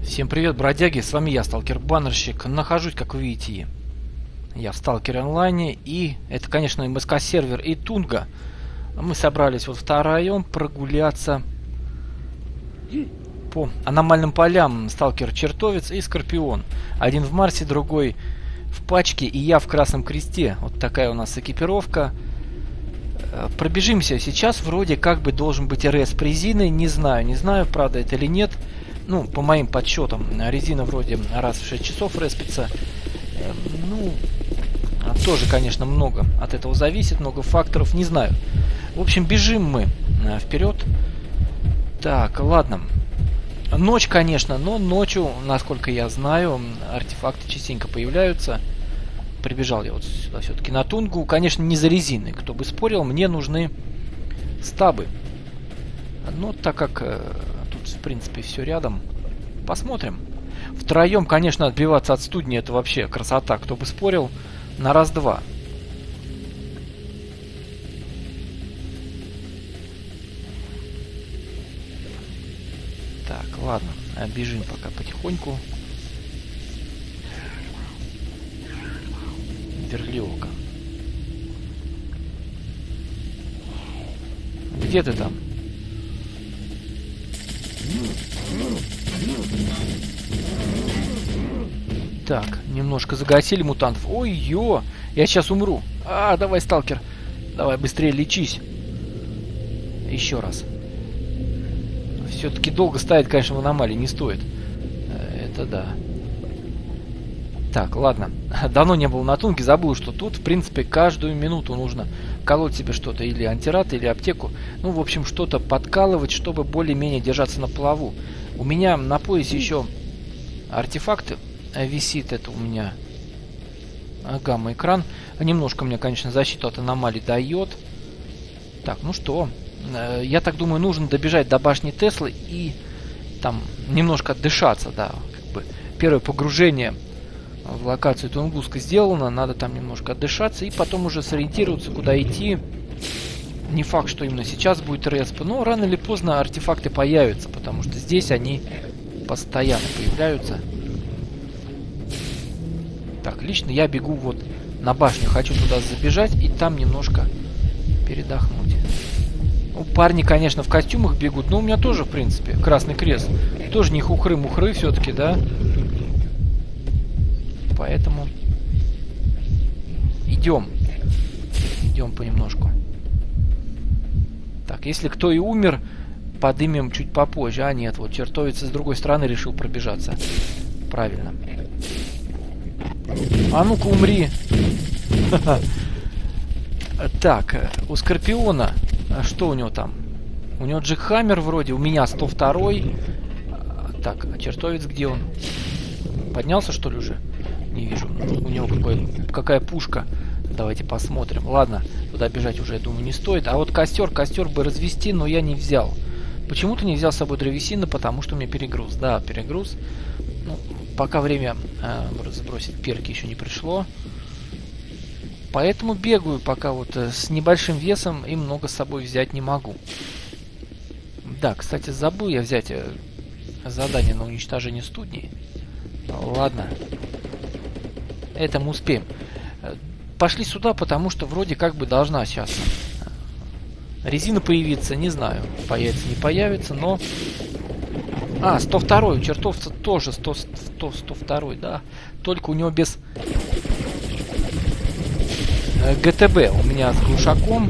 Всем привет, бродяги, с вами я, сталкер-баннерщик. Нахожусь, как вы видите, я в Сталкере онлайне, и это, конечно, МСК сервер и Тунга. Мы собрались вот втроем прогуляться по аномальным полям. Сталкер-чертовец и Скорпион. Один в Марсе, другой в пачке, и я в Красном Кресте. Вот такая у нас экипировка. Пробежимся. Сейчас вроде как бы должен быть РС резины. Не знаю, правда это или нет. Ну, по моим подсчетам, резина вроде раз в 6 часов респится. Ну, тоже, конечно, много от этого зависит, много факторов, не знаю. В общем, бежим мы вперед. Так, ладно. Ночь, конечно, но ночью, насколько я знаю, артефакты частенько появляются. Прибежал я вот сюда все-таки на Тунгу. Конечно, не за резиной. Кто бы спорил, мне нужны стабы. Но так как тут, в принципе, все рядом, посмотрим. Втроем, конечно, отбиваться от студни — это вообще красота. Кто бы спорил, на раз-два. Так, ладно, бежим пока потихоньку. Верлиока. Где ты там? Так, немножко загасили мутантов. Ой-ё! Я сейчас умру. Давай, сталкер. Давай, быстрее лечись. Еще раз. Все-таки долго ставить, конечно, в аномалии не стоит. Это да. Так, ладно. Давно не был на Тунге, забыл, что тут, в принципе, каждую минуту нужно колоть себе что-то, или антират, или аптеку. Ну, в общем, что-то подкалывать, чтобы более-менее держаться на плаву. У меня на поясе еще артефакты висит. Это у меня гамма-экран. Немножко мне, конечно, защиту от аномалий дает. Так, ну что, я так думаю, нужно добежать до башни Теслы и там немножко отдышаться, да. Как бы первое погружение в локацию Тунгуска сделано, надо там немножко отдышаться и потом уже сориентироваться, куда идти. Не факт, что именно сейчас будет респ, но рано или поздно артефакты появятся, потому что здесь они постоянно появляются. Так, лично я бегу вот на башню, хочу туда забежать и там немножко передохнуть. Ну, парни, конечно, в костюмах бегут, но у меня тоже, в принципе, Красный Крест. Тоже не хухры-мухры все-таки, да? Поэтому идем. Идем понемножку. Так, если кто и умер, подымем чуть попозже. А нет, вот чертовец с другой стороны решил пробежаться. Правильно. А ну-ка умри. Так, у Скорпиона, что у него там? У него Джекхаммер вроде, у меня 102-й. Так, а чертовец где он? Поднялся, что ли, уже? Не вижу. У него какая пушка. Давайте посмотрим. Ладно, туда бежать уже, я думаю, не стоит. А вот костер бы развести, но я не взял. Почему-то не взял с собой древесины, потому что у меня перегруз. Да, перегруз. Ну, пока время сбросить перки еще не пришло. Поэтому бегаю пока вот с небольшим весом и много с собой взять не могу. Да, кстати, забыл я взять задание на уничтожение студни. Ладно. Это мы успеем. Пошли сюда, потому что вроде как бы должна сейчас резина появиться. Не знаю, появится, не появится, но... 102-й, у чертовца тоже 102-й, да. Только у него без ГТБ. У меня с глушаком.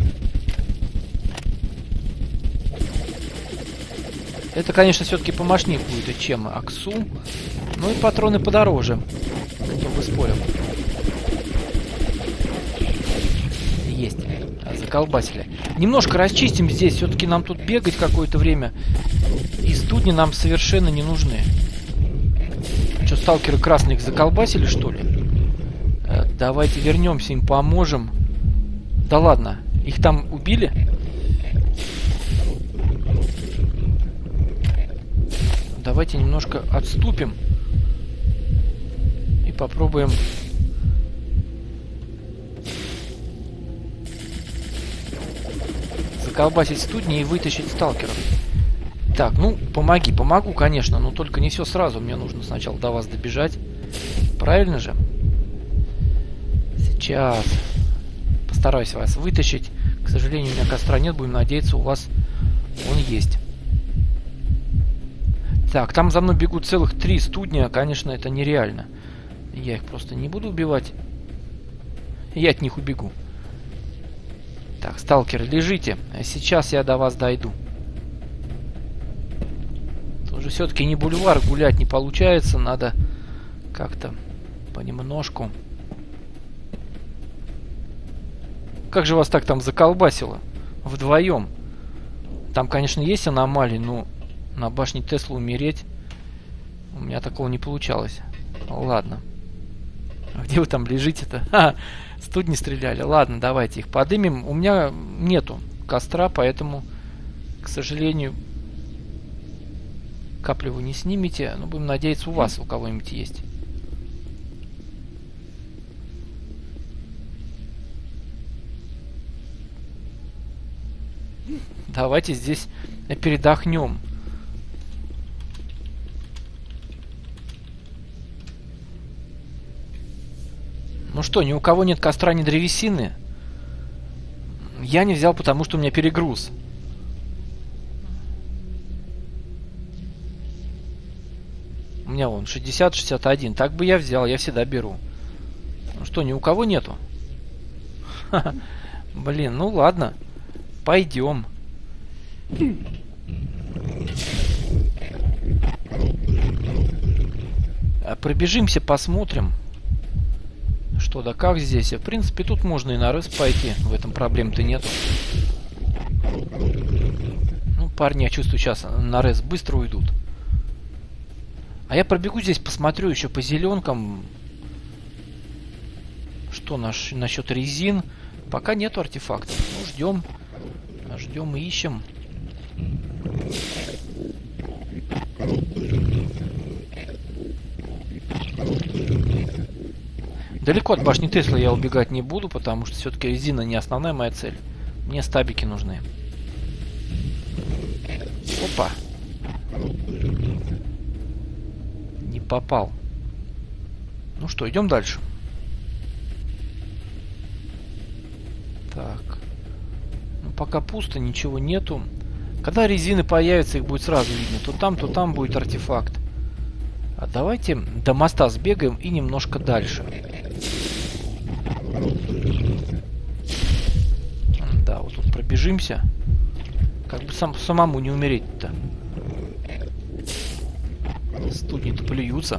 Это, конечно, все-таки помощнее будет, чем Аксу. Ну и патроны подороже. Кто бы спорил. Есть. Заколбасили. Немножко расчистим здесь. Все-таки нам тут бегать какое-то время. И студни нам совершенно не нужны. Что, сталкеры красных заколбасили, что ли? Давайте вернемся, им поможем. Да ладно. Их там убили? Давайте немножко отступим. И попробуем заколбасить студни и вытащить сталкеров. Так, ну, помоги, помогу, конечно, но только не все сразу. Мне нужно сначала до вас добежать. Правильно же? Сейчас. Постараюсь вас вытащить. К сожалению, у меня костра нет. Будем надеяться, у вас он есть. Так, там за мной бегут целых 3 студня. Конечно, это нереально. Я их просто не буду убивать. Я от них убегу. Так, сталкеры, лежите. Сейчас я до вас дойду. Тоже все-таки не бульвар, гулять не получается. Надо как-то понемножку. Как же вас так там заколбасило? Вдвоем. Там, конечно, есть аномалии, но на башне Тесла умереть у меня такого не получалось. Ладно. А где вы там лежите-то? Ха, студни стреляли. Ладно, давайте их подымем. У меня нету костра, поэтому, к сожалению, капли вы не снимете. Но будем надеяться, у вас у кого-нибудь есть. Давайте здесь передохнем. Ну что, ни у кого нет костра, ни древесины? Я не взял, потому что у меня перегруз. У меня вон 60-61. Так бы я взял, я всегда беру. Ну что, ни у кого нету? Блин, ну ладно. Пойдем. Пробежимся, посмотрим. Что да как здесь. В принципе, тут можно и на рыс пойти. В этом проблем-то нету. Ну, парни, я чувствую, сейчас на рыс быстро уйдут. А я пробегу здесь, посмотрю еще по зеленкам. Что насчет резин? Пока нету артефактов. Ну, ждем. Ждем и ищем. Далеко от башни Тесла я убегать не буду, потому что все-таки резина не основная моя цель. Мне стабики нужны. Опа. Не попал. Ну что, идем дальше. Так. Ну, пока пусто, ничего нету. Когда резины появятся, их будет сразу видно. То там будет артефакт. А давайте до моста сбегаем и немножко дальше. Да, вот тут пробежимся. Как бы самому не умереть-то. Студни-то плюются.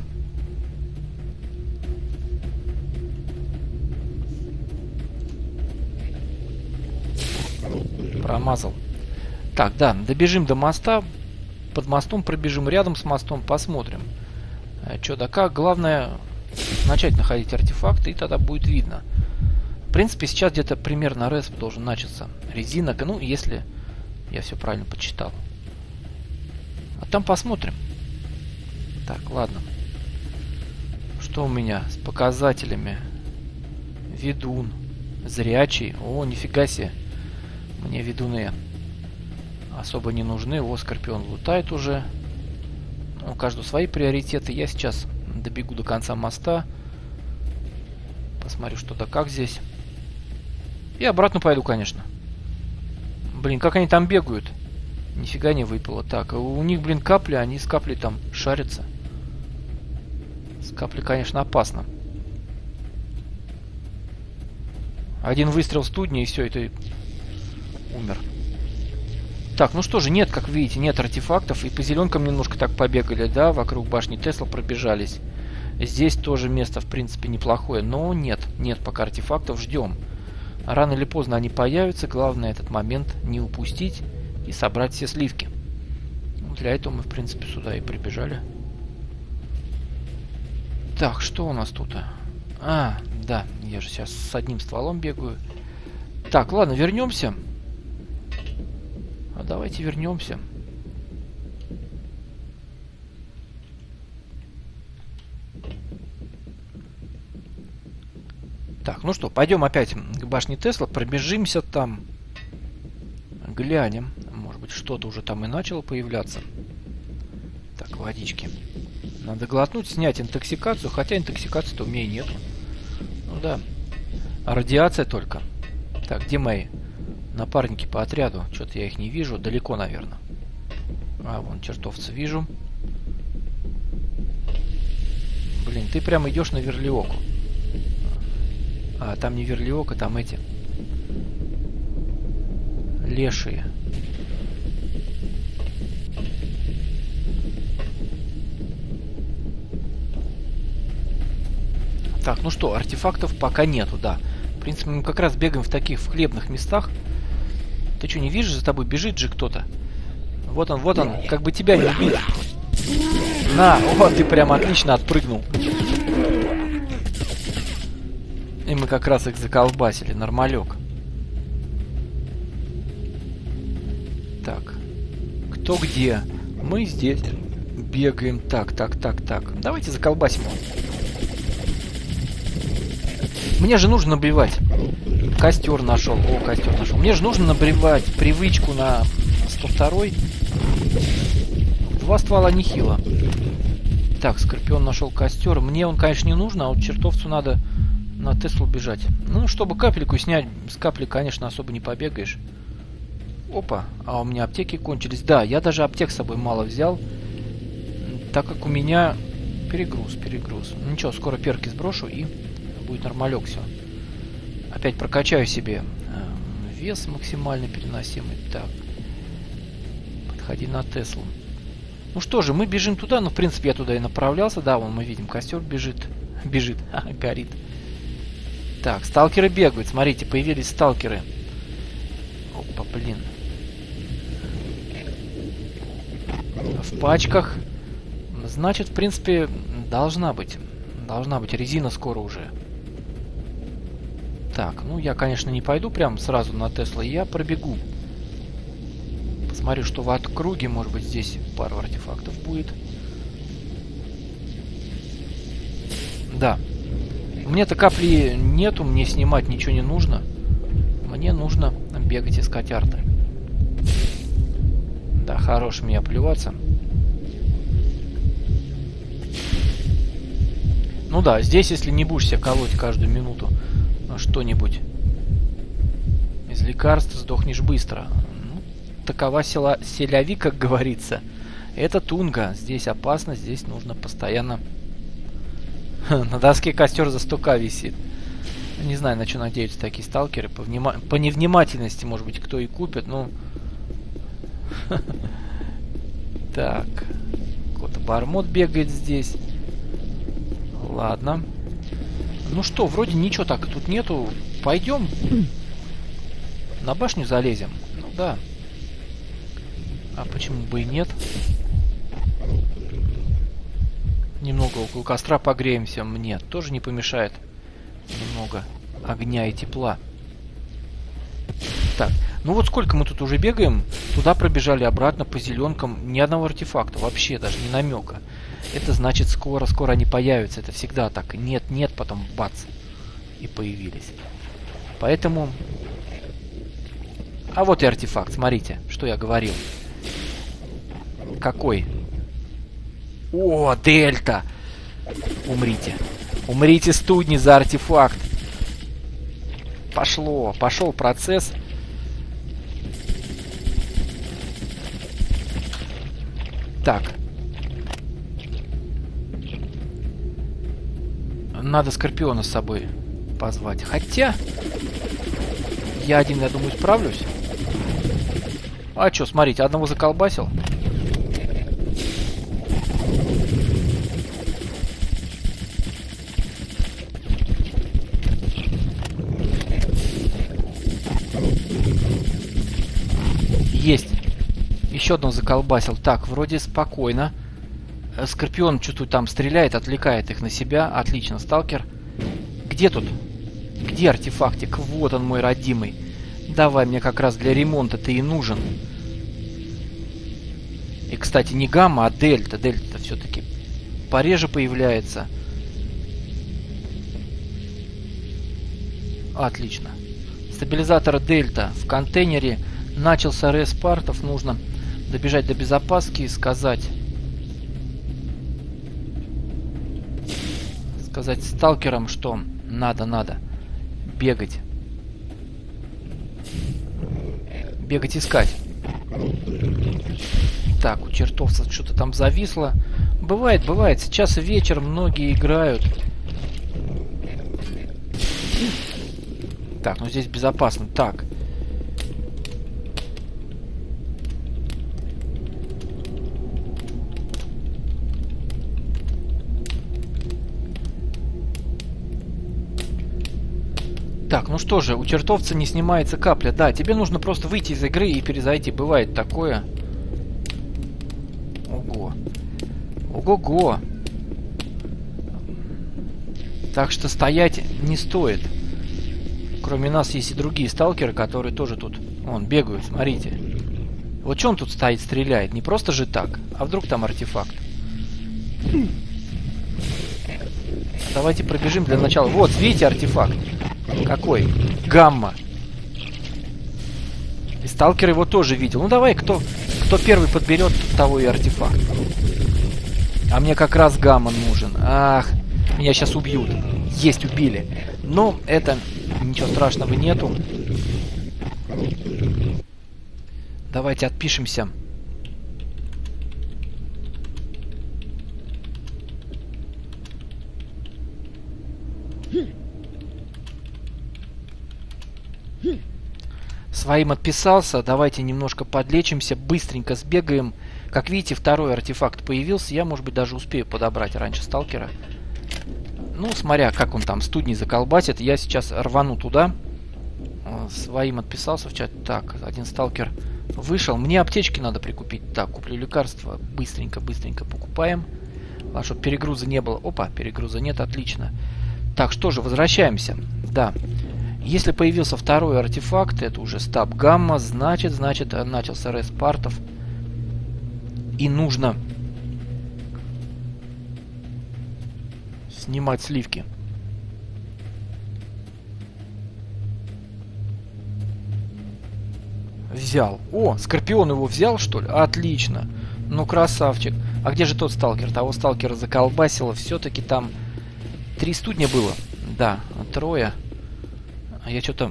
Промазал. Так, да, добежим до моста. Под мостом пробежим, рядом с мостом посмотрим. Что да как. Главное начать находить артефакты, и тогда будет видно. В принципе, сейчас где-то примерно респ должен начаться. Резинок, ну, если я все правильно подсчитал. А там посмотрим. Так, ладно. Что у меня с показателями? Ведун. Зрячий. О, нифига себе. Мне ведуны особо не нужны. О, Скорпион лутает уже. У каждого свои приоритеты. Я сейчас добегу до конца моста. Посмотрю, что да как здесь. И обратно пойду, конечно. Блин, как они там бегают. Нифига не выпало. Так, у них, блин, капли. Они с каплей там шарятся. С каплей, конечно, опасно. Один выстрел в студне, и все, это умер. Так, ну что же, нет, как видите, нет артефактов. И по зеленкам немножко так побегали, да, вокруг башни Тесла пробежались. Здесь тоже место, в принципе, неплохое. Но нет пока артефактов, ждем. Рано или поздно они появятся. Главное этот момент не упустить и собрать все сливки. Ну, для этого мы, в принципе, сюда и прибежали. Так, что у нас тут? А, да, я же сейчас с одним стволом бегаю. Так, ладно, вернемся. А давайте вернемся. Так, ну что, пойдем опять к башне Тесла, пробежимся там, глянем. Может быть, что-то уже там и начало появляться. Так, водички. Надо глотнуть, снять интоксикацию, хотя интоксикации-то у меня и нету. Ну да. А радиация только. Так, где мои напарники по отряду? Что-то я их не вижу. Далеко, наверное. А, вон чертовца вижу. Блин, ты прям идешь на Верлиоку. А, там не Верлиока, там эти. Лешие. Так, ну что, артефактов пока нету, да. В принципе, мы как раз бегаем в таких хлебных местах. Ты что, не видишь, за тобой бежит же кто-то? Вот он, как бы тебя не убил. На, вот ты прям отлично отпрыгнул. И мы как раз их заколбасили, нормалек. Так, кто где? Мы здесь бегаем. Так. Давайте заколбасим его. Мне же нужно набивать. Костер нашел. О, костер нашел. Мне же нужно набивать привычку на 102-й. 2 ствола нехило. Так, Скорпион нашел костер. Мне он, конечно, не нужен, а вот чертовцу надо на Теслу бежать. Ну, чтобы капельку снять, с капли, конечно, особо не побегаешь. Опа, а у меня аптеки кончились. Да, я даже аптек с собой мало взял, так как у меня перегруз. Ничего, скоро перки сброшу и будет нормалек все. Опять прокачаю себе вес максимально переносимый. Так, подходи на Теслу. Ну что же, мы бежим туда. Ну, в принципе, я туда и направлялся. Да, вон мы видим, костер бежит, горит. Так, сталкеры бегают. Смотрите, появились сталкеры. Опа, блин. В пачках. Значит, в принципе, должна быть резина скоро уже. Так, ну я, конечно, не пойду прям сразу на Тесла, я пробегу. Посмотрю, что в округе, может быть, здесь пару артефактов будет. Да. Мне-то капли нету, мне снимать ничего не нужно. Мне нужно бегать, искать арты. Да, хорош меня плеваться. Ну да, здесь, если не будешь себя колоть каждую минуту что-нибудь из лекарств, сдохнешь быстро. Ну, такова селяви, как говорится. Это Тунга. Здесь опасно, здесь нужно постоянно... На доске костер за 100к висит. Не знаю, на что надеются такие сталкеры. По невнимательности, может быть, кто и купит, но... Так. Какой-то бармот бегает здесь. Ладно. Ну что, вроде ничего так тут нету. Пойдем. На башню залезем. Ну да. А почему бы и нет? Немного около костра погреемся. Мне тоже не помешает. Немного огня и тепла. Так, ну вот сколько мы тут уже бегаем. Туда пробежали, обратно по зеленкам. Ни одного артефакта. Вообще даже ни намека. Это значит, скоро они появятся. Это всегда так. Нет, потом бац. И появились. Поэтому... А вот и артефакт. Смотрите, что я говорил. Какой? О, дельта! Умрите. Умрите, студни, за артефакт. Пошел процесс. Так. Надо Скорпиона с собой позвать. Хотя... Я один, я думаю, справлюсь. А чё, смотрите, одного заколбасил. Есть. Еще одного заколбасил. Так, вроде спокойно. Скорпион что-то там стреляет, отвлекает их на себя. Отлично, сталкер. Где тут? Где артефактик? Вот он, мой родимый. Давай, мне как раз для ремонта ты и нужен. И, кстати, не гамма, а дельта. Дельта все-таки пореже появляется. Отлично. Стабилизатор дельта в контейнере начался рейс партов, нужно добежать до безопаски и сказать сталкерам, что надо бегать искать. Так, у чертовцев что-то там зависло. Бывает. Сейчас вечер, многие играют. Так, ну здесь безопасно. Так. Так, ну что же, у чертовца не снимается капля. Да, тебе нужно просто выйти из игры и перезайти. Бывает такое. Ого. Ого-го. Так что стоять не стоит. Кроме нас есть и другие сталкеры, которые тоже тут, бегают, смотрите. Вот что он тут стоит, стреляет? Не просто же так. А вдруг там артефакт? Давайте пробежим для начала. Вот, видите артефакт? Какой? Гамма. И сталкер его тоже видел. Ну давай, кто первый подберет, того и артефакт. А мне как раз гамма нужен. Ах, меня сейчас убьют. Есть, убили. Но это ничего страшного нету. Давайте отпишемся. Своим отписался. Давайте немножко подлечимся. Быстренько сбегаем. Как видите, второй артефакт появился. Я, может быть, даже успею подобрать раньше сталкера. Ну, смотря, как он там студни заколбасит. Я сейчас рвану туда. Своим отписался в чат. Так, один сталкер вышел. Мне аптечки надо прикупить. Так, куплю лекарства. Быстренько покупаем. А чтобы перегруза не было. Опа, перегруза нет, отлично. Так, что же, возвращаемся. Да. Если появился второй артефакт, это уже стаб гамма, значит, начался рейс партов. И нужно снимать сливки. Взял. О, Скорпион его взял, что ли? Отлично. Ну, красавчик. А где же тот сталкер? Того сталкера заколбасило. Все-таки там 3 студня было. Да, 3. А я что-то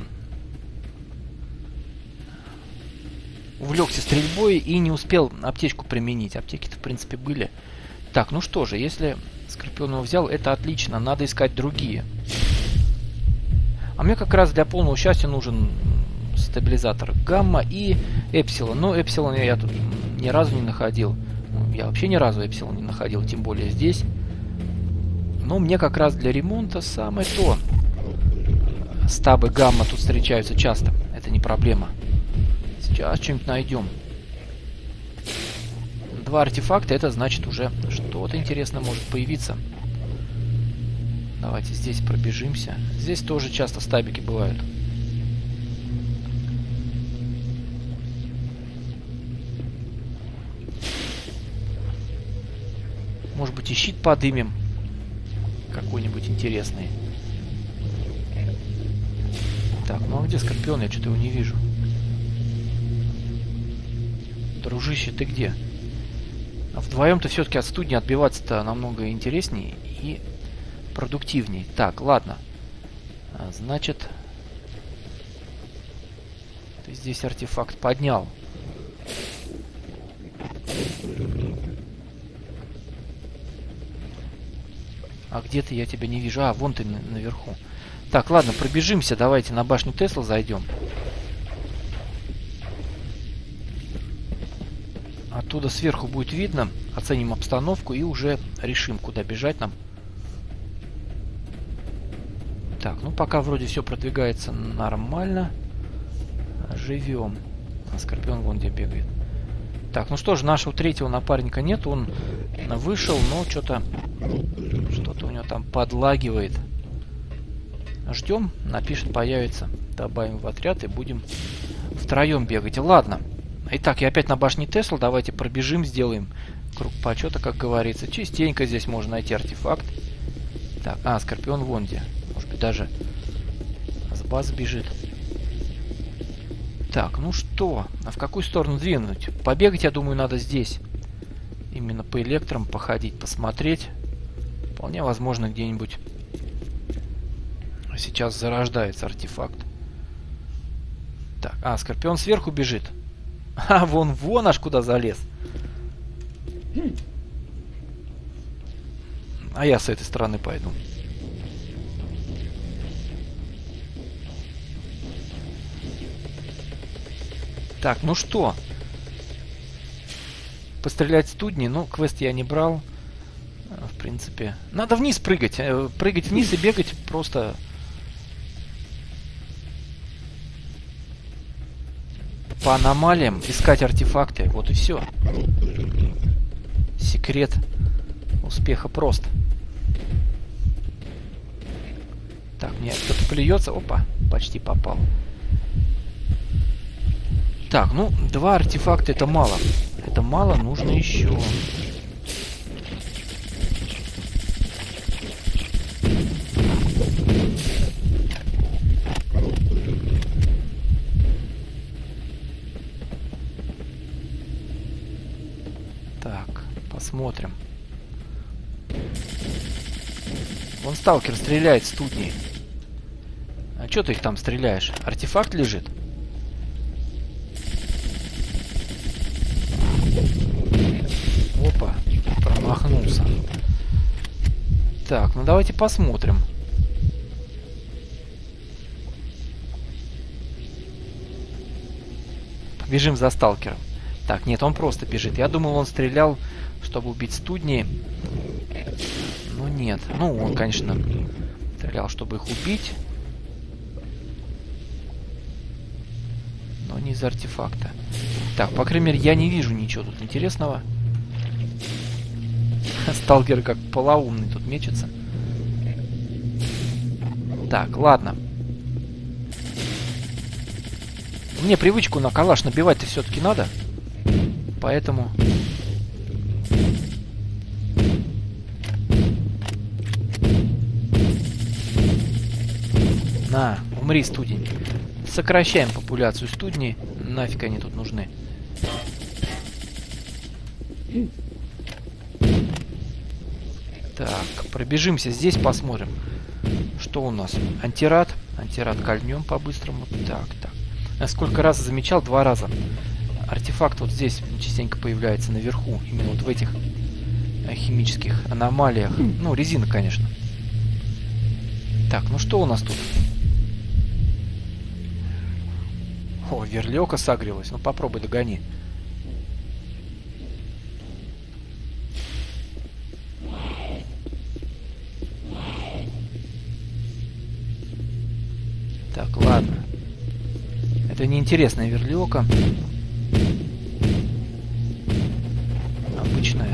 увлекся стрельбой и не успел аптечку применить. Аптеки-то, в принципе, были. Так, ну что же, если Скорпион его взял, это отлично. Надо искать другие. А мне как раз для полного счастья нужен стабилизатор гамма и эпсилон. Но эпсилон я тут ни разу не находил. Я вообще ни разу эпсилон не находил, тем более здесь. Но мне как раз для ремонта самое то. Стабы гамма тут встречаются часто. Это не проблема. Сейчас что-нибудь найдем. 2 артефакта, это значит уже что-то интересное может появиться. Давайте здесь пробежимся. Здесь тоже часто стабики бывают. Может быть, и щит подымем. Какой-нибудь интересный. Так, ну а где Скорпион? Я что-то его не вижу. Дружище, ты где? А вдвоем-то все-таки от студни отбиваться-то намного интереснее и продуктивнее. Так, ладно. Значит, ты здесь артефакт поднял. А где ты? Я тебя не вижу. А, вон ты наверху. Так, ладно, пробежимся. Давайте на башню Тесла зайдем. Оттуда сверху будет видно. Оценим обстановку и уже решим, куда бежать нам. Так, ну пока вроде все продвигается нормально. Живем. А Скорпион вон где бегает. Так, ну что ж, нашего третьего напарника нет. Он вышел, но что-то у него там подлагивает. Ждем, напишет, появится. Добавим в отряд и будем втроем бегать. Ладно. Итак, я опять на башне Тесла. Давайте пробежим, сделаем круг почета, как говорится. Частенько здесь можно найти артефакт. Так, Скорпион вон где. Может быть, даже с базы бежит. Так, ну что? А в какую сторону двинуть? Побегать, я думаю, надо здесь. Именно по электрам походить, посмотреть. Вполне возможно, где-нибудь сейчас зарождается артефакт. Так, Скорпион сверху бежит. А, вон аж куда залез. А я с этой стороны пойду. Так, ну что? Пострелять студни, ну, квест я не брал. В принципе. Надо вниз прыгать. Прыгать вниз и бегать просто... по аномалиям, искать артефакты. Вот и все. Секрет успеха прост. Так, мне кто-то плюется. Опа, почти попал. Так, ну, 2 артефакта это мало. Это мало, нужно еще. Так, посмотрим. Вон сталкер стреляет студней. А что ты их там стреляешь? Артефакт лежит? Опа, промахнулся. Так, ну давайте посмотрим. Бежим за сталкером. Так, нет, он просто бежит. Я думал, он стрелял, чтобы убить студни. Но нет. Ну, он, конечно, стрелял, чтобы их убить. Но не из артефакта. Так, по крайней мере, я не вижу ничего тут интересного. Сталкер как полоумный тут мечется. Так, ладно. Мне привычку на калаш набивать-то все-таки надо. Поэтому... На, умри, студень. Сокращаем популяцию студней. Нафиг они тут нужны. Так, пробежимся здесь, посмотрим. Что у нас? Антирад. Антирад кольнем по-быстрому. Так. Сколько раз замечал? 2 раза. Артефакт вот здесь частенько появляется наверху. Именно вот в этих химических аномалиях. Ну, резина, конечно. Так, ну что у нас тут? О, верлёка сагрилась. Ну, попробуй догони. Так, ладно. Это неинтересная верлёка. Обычная.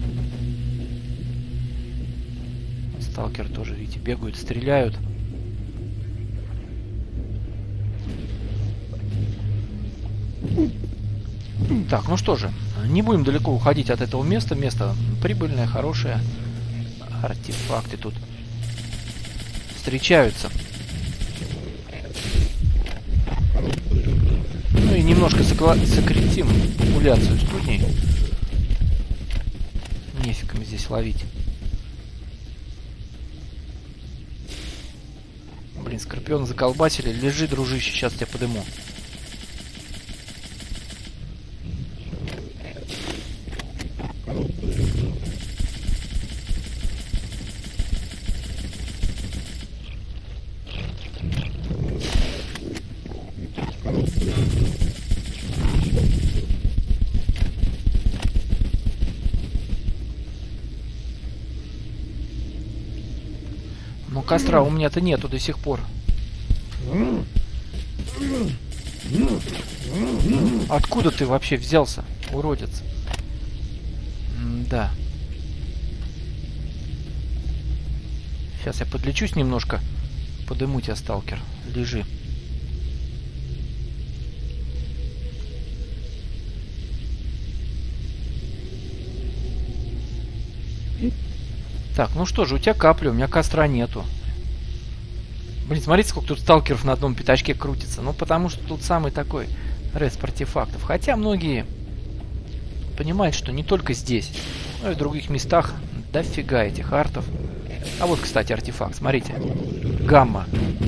Сталкер тоже, видите, бегают, стреляют. Так, ну что же, не будем далеко уходить от этого места. Место прибыльное, хорошее. Артефакты тут встречаются. Ну и немножко сократим популяцию студней. Нефиг им здесь ловить. Блин, скорпион заколбасили. Лежи, дружище, сейчас тебя подыму. Но костра у меня-то нету до сих пор. Откуда ты вообще взялся, уродец? Да. Сейчас я подлечусь немножко. Подыму тебя, сталкер. Лежи. Так, ну что же, у тебя капля, у меня костра нету. Блин, смотрите, сколько тут сталкеров на одном пятачке крутится. Ну, потому что тут самый такой респ артефактов. Хотя многие понимают, что не только здесь, но и в других местах дофига этих артов. А вот, кстати, артефакт. Смотрите. Гамма.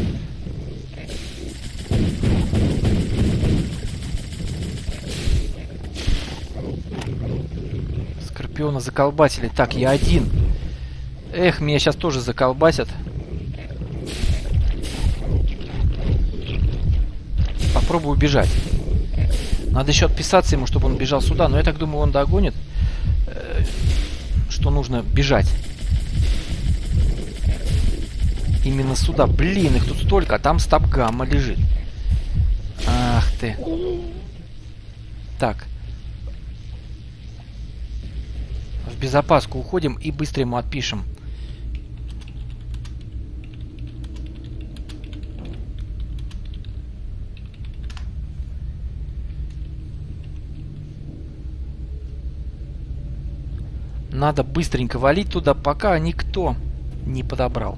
Скорпиона заколбасили. Так, я один. Эх, меня сейчас тоже заколбасят. Попробую убежать. Надо еще отписаться ему, чтобы он бежал сюда. Но я так думаю, он догонит. Что нужно бежать. Именно сюда. Блин, их тут столько. А там стаб-гамма лежит. Ах ты. Так. В безопаску уходим и быстро ему отпишем. Надо быстренько валить туда, пока никто не подобрал.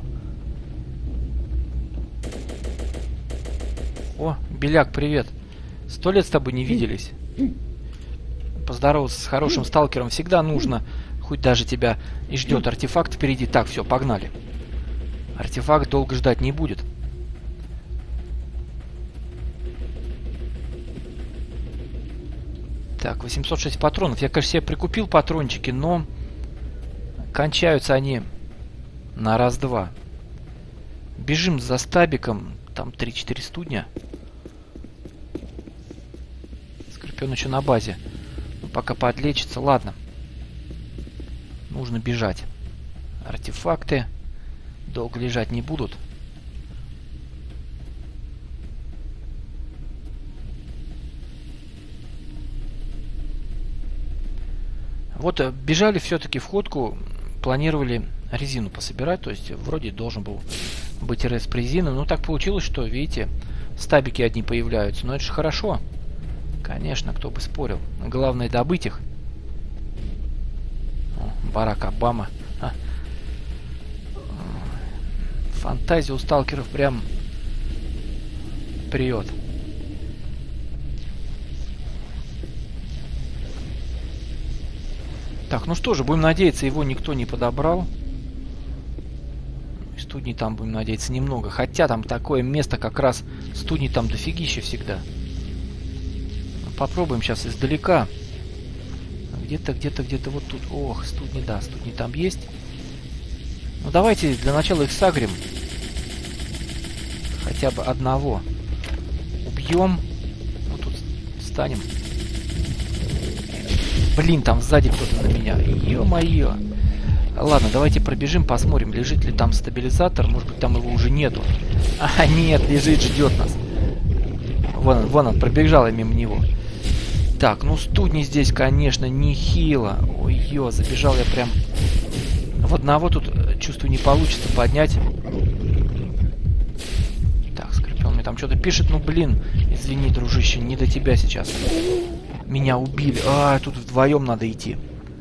О, Беляк, привет. 100 лет с тобой не виделись. Поздороваться с хорошим сталкером всегда нужно. Хоть даже тебя и ждет артефакт впереди. Так, все, погнали. Артефакт долго ждать не будет. Так, 806 патронов. Я, конечно, себе прикупил патрончики, но кончаются они на раз-два. Бежим за стабиком. Там 3-4 студня. Скорпион еще на базе. Ну, пока подлечится. Ладно. Нужно бежать. Артефакты долго лежать не будут. Вот бежали все-таки в ходку. Планировали резину пособирать. То есть вроде должен был быть респ резины. Но так получилось, что, видите, стабики одни появляются. Но это же хорошо. Конечно, кто бы спорил. Главное добыть их. О, Барак Обама. Фантазия у сталкеров прям прет. Так, ну что же, будем надеяться, его никто не подобрал. Студни там, будем надеяться, немного. Хотя там такое место, как раз студни там дофигища всегда. Попробуем сейчас издалека. Где-то вот тут. Ох, студни, да, студни там есть. Ну давайте для начала их сагрим. Хотя бы одного. Убьем. Вот тут встанем. Блин, там сзади кто-то на меня. Ё-моё. Ладно, давайте пробежим, посмотрим, лежит ли там стабилизатор. Может быть, там его уже нету. А, нет, лежит, ждет нас. Вон он, пробежал я мимо него. Так, ну студни здесь, конечно, нехило. Ой-ё, забежал я прям... В одного тут, чувствую, не получится поднять. Так, Скорпион мне там что-то пишет. Ну, блин, извини, дружище, не до тебя сейчас. Меня убили. А, тут вдвоем надо идти.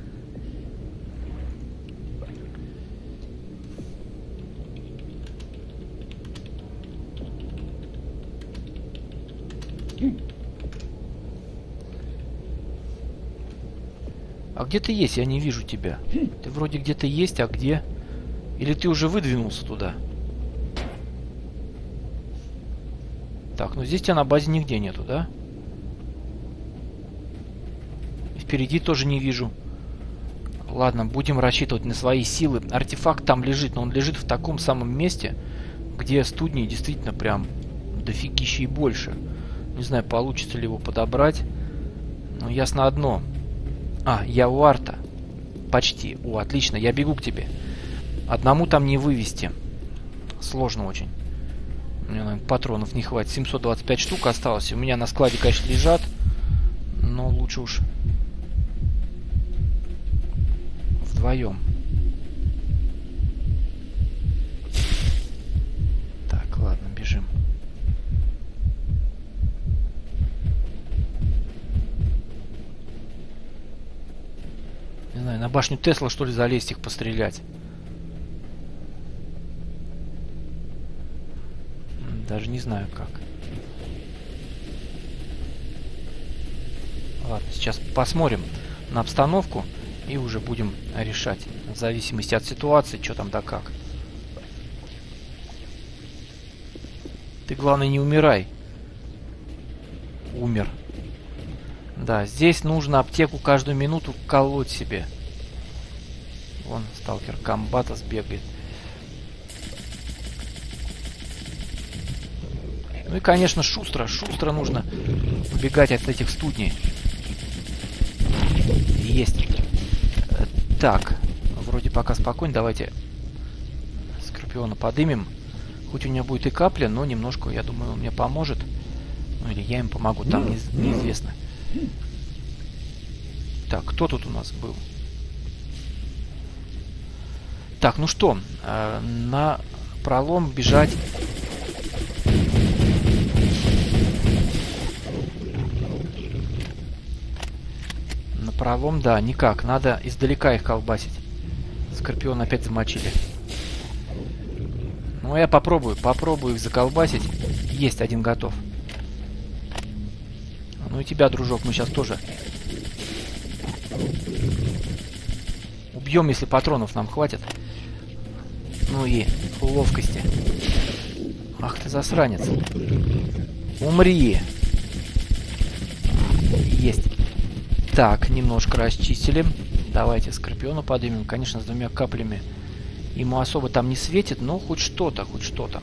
А где ты есть? Я не вижу тебя. Ты вроде где-то есть, а где? Или ты уже выдвинулся туда? Так, ну здесь тебя на базе нигде нету, да? Впереди тоже не вижу. Ладно, будем рассчитывать на свои силы. Артефакт там лежит, но он лежит в таком самом месте, где студни действительно прям дофигища и больше. Не знаю, получится ли его подобрать. Но ясно одно. А, я у арта. Почти. О, отлично, я бегу к тебе. Одному там не вывести. Сложно очень. У меня, наверное, патронов не хватит. 725 штук осталось. У меня на складе, конечно, лежат. Но лучше уж вдвоем. Так, ладно, бежим. Не знаю, на башню Тесла, что ли, залезть, их пострелять. Даже не знаю как. Ладно, сейчас посмотрим на обстановку и уже будем решать. В зависимости от ситуации, что там да как. Ты, главное, не умирай. Умер. Да, здесь нужно аптеку каждую минуту колоть себе. Вон сталкер комбата сбегает. Ну и, конечно, шустро нужно убегать от этих студней. Есть. Так, вроде пока спокойно. Давайте Скорпиона подымем. Хоть у него будет и капля, но немножко, я думаю, он мне поможет. Ну или я им помогу, там неизвестно. Так, кто тут у нас был? Так, ну что, на пролом бежать. На пролом, да, никак. Надо издалека их колбасить. Скорпион опять замочили. Ну, я попробую их заколбасить. Есть, один готов. Ну и тебя, дружок, мы сейчас тоже убьем, если патронов нам хватит. Ну и ловкости. Ах ты засранец. Умри. Есть. Так, немножко расчистили. Давайте Скорпиона поднимем. Конечно, с 2 каплями ему особо там не светит, но хоть что-то, хоть что-то.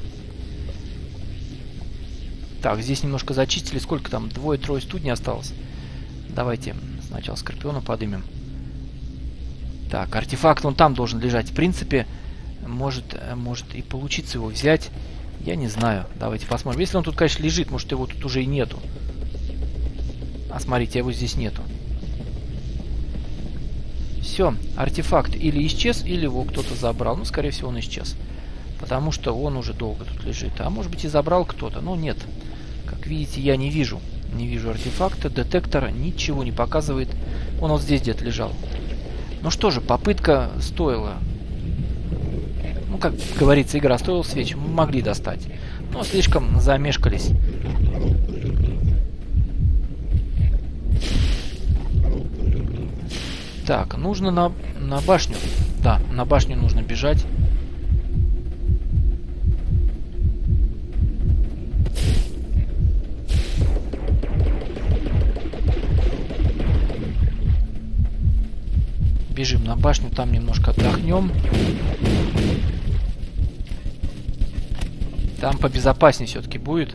Так, здесь немножко зачистили. Сколько там? 2-3 студней осталось. Давайте сначала Скорпиона поднимем. Так, артефакт он там должен лежать. В принципе, может и получиться его взять. Я не знаю. Давайте посмотрим. Если он тут, конечно, лежит, может, его тут уже и нету. А смотрите, его здесь нету. Все, артефакт или исчез, или его кто-то забрал. Ну, скорее всего, он исчез. Потому что он уже долго тут лежит. А может быть и забрал кто-то. Но нет. Как видите, я не вижу. Не вижу артефакта, детектора. Ничего не показывает. Он вот здесь где-то лежал. Ну что же, попытка стоила. Ну, как говорится, игра стоила свеч. Мы могли достать. Но слишком замешкались. Так, нужно на башню. Да, на башню нужно бежать. Бежим на башню, там немножко отдохнем. Там побезопаснее все-таки будет.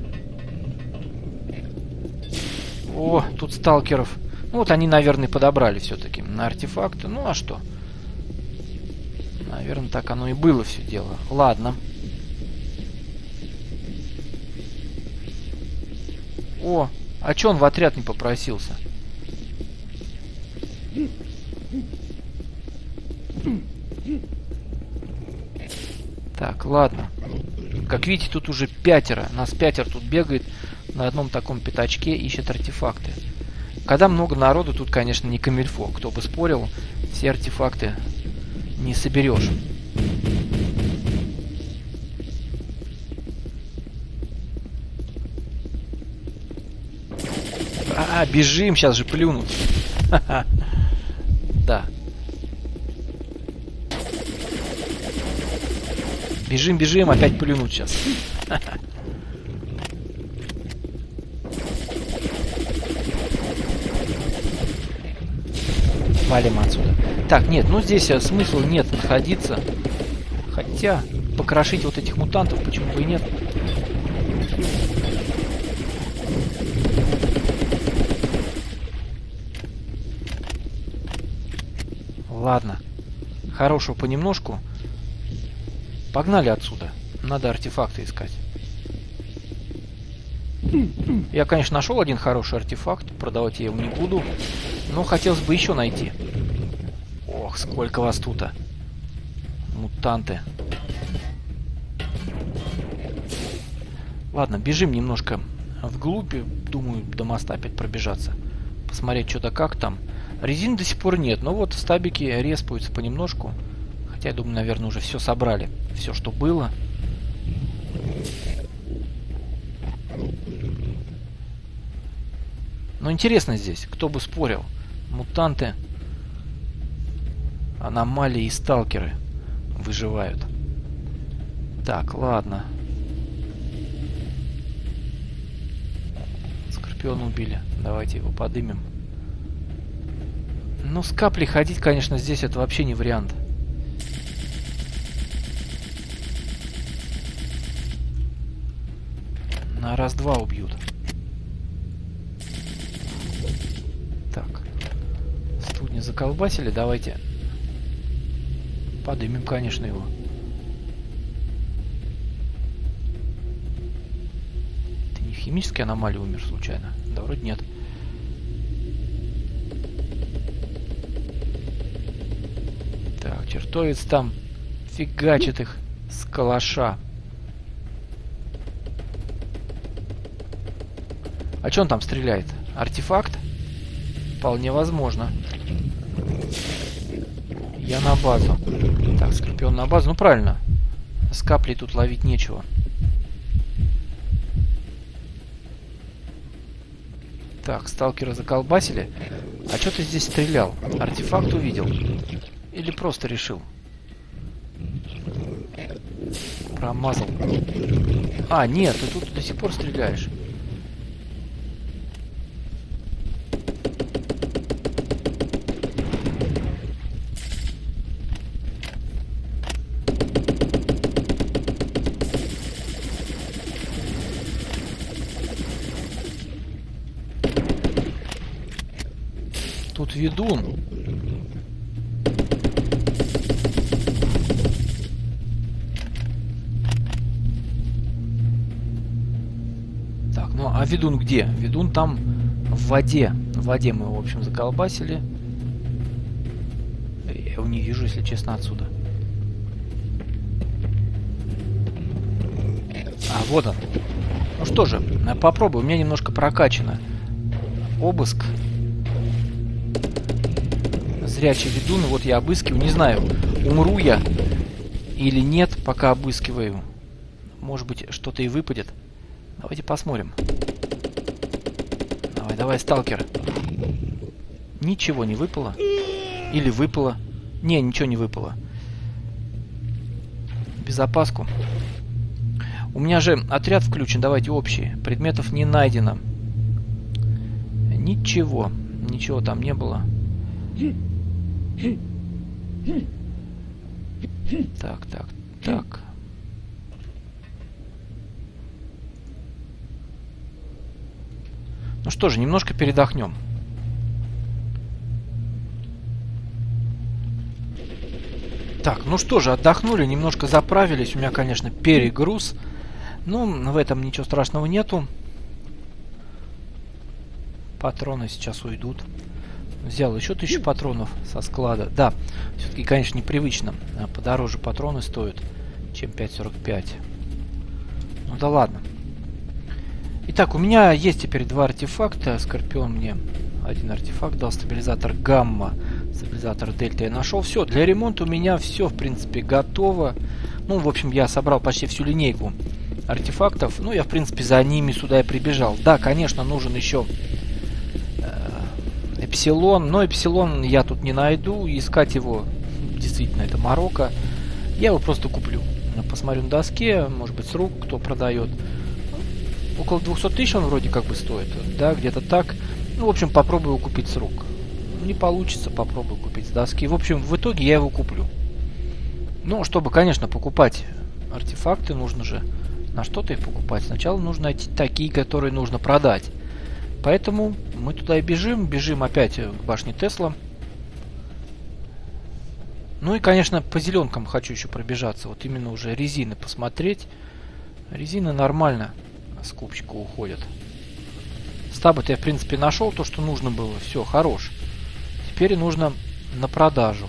О, тут сталкеров. Ну вот они, наверное, подобрали все-таки на артефакты. Ну а что? Наверное, так оно и было все дело. Ладно. О, а че он в отряд не попросился? Так, ладно. Как видите, тут уже 5. Нас 5 тут бегает на одном таком пятачке, ищет артефакты. Когда много народу, тут, конечно, не камильфо. Кто бы спорил, все артефакты не соберешь. Бежим, сейчас же плюнут. Да. Бежим, опять плюнут сейчас. Валим отсюда. Так, нет, ну здесь смысла нет находиться. Хотя, покрошить вот этих мутантов, почему бы и нет. Ладно. Хорошего понемножку. Погнали отсюда. Надо артефакты искать. Я, конечно, нашел один хороший артефакт. Продавать я его не буду. Но хотелось бы еще найти. Ох, сколько вас тут. Мутанты. Ладно, бежим немножко вглубь. Думаю, до моста опять пробежаться. Посмотреть, что-то как там. Резин до сих пор нет. Но вот стабики респаются понемножку. Хотя, я думаю, наверное, уже все собрали. Все, что было. Но интересно здесь, кто бы спорил. Мутанты, аномалии и сталкеры выживают. Так, ладно. Скорпиона убили. Давайте его подымем. Ну, с каплей ходить, конечно, здесь это вообще не вариант. На раз-два убьют. Так. Студни заколбасили. Давайте подымем, конечно, его. Ты не в химической аномалии умер случайно? Да вроде нет. Так, чертовец там фигачит их с калаша. А что он там стреляет? Артефакт? Вполне возможно. Я на базу. Так, Скорпион на базу. Ну правильно. С каплей тут ловить нечего. Так, сталкера заколбасили. А что ты здесь стрелял? Артефакт увидел? Или просто решил? Промазал. А, нет, ты тут до сих пор стреляешь. Тут ведун. Так, ну а ведун где? Ведун там в воде. В воде мы его, в общем, заколбасили. Я его не вижу, если честно, отсюда. А, вот он. Ну что же, попробую. У меня немножко прокачано. Обыск. Зрячий ведун, вот я обыскиваю. Не знаю, умру я или нет, пока обыскиваю. Может быть, что-то и выпадет. Давайте посмотрим. Давай, давай, сталкер. Ничего не выпало. Или выпало. Не, ничего не выпало. Безопаску. У меня же отряд включен. Давайте общий. Предметов не найдено. Ничего. Ничего там не было. Так, так, так. Ну что же, немножко передохнем. Так, ну что же, отдохнули, немножко заправились. У меня, конечно, перегруз. Ну, в этом ничего страшного нету. Патроны сейчас уйдут. Взял еще 1000 патронов со склада. Да, все-таки, конечно, непривычно. Подороже патроны стоят, чем 5,45. Ну да ладно. Итак, у меня есть теперь 2 артефакта. Скорпион мне один артефакт дал. Стабилизатор гамма, стабилизатор дельта я нашел. Все, для ремонта у меня все, в принципе, готово. Ну, в общем, я собрал почти всю линейку артефактов. Ну, я, в принципе, за ними сюда и прибежал. Да, конечно, нужен еще Эпсилон, но Эпсилон я тут не найду, искать его действительно это морока. Я его просто куплю. Посмотрю на доске, может быть, с рук кто продает. Около 200 тысяч он вроде как бы стоит, да, где-то так. Ну, в общем, попробую его купить с рук. Не получится, попробую купить с доски. В общем, в итоге я его куплю. Ну, чтобы, конечно, покупать артефакты, нужно же на что-то их покупать. Сначала нужно найти такие, которые нужно продать. Поэтому мы туда и бежим. Бежим опять к башне Тесла. Ну и, конечно, по зеленкам хочу еще пробежаться. Вот именно уже резины посмотреть. Резины нормально с кубчика уходят. Стабы-то я, в принципе, нашел то, что нужно было. Все, хорош. Теперь нужно на продажу.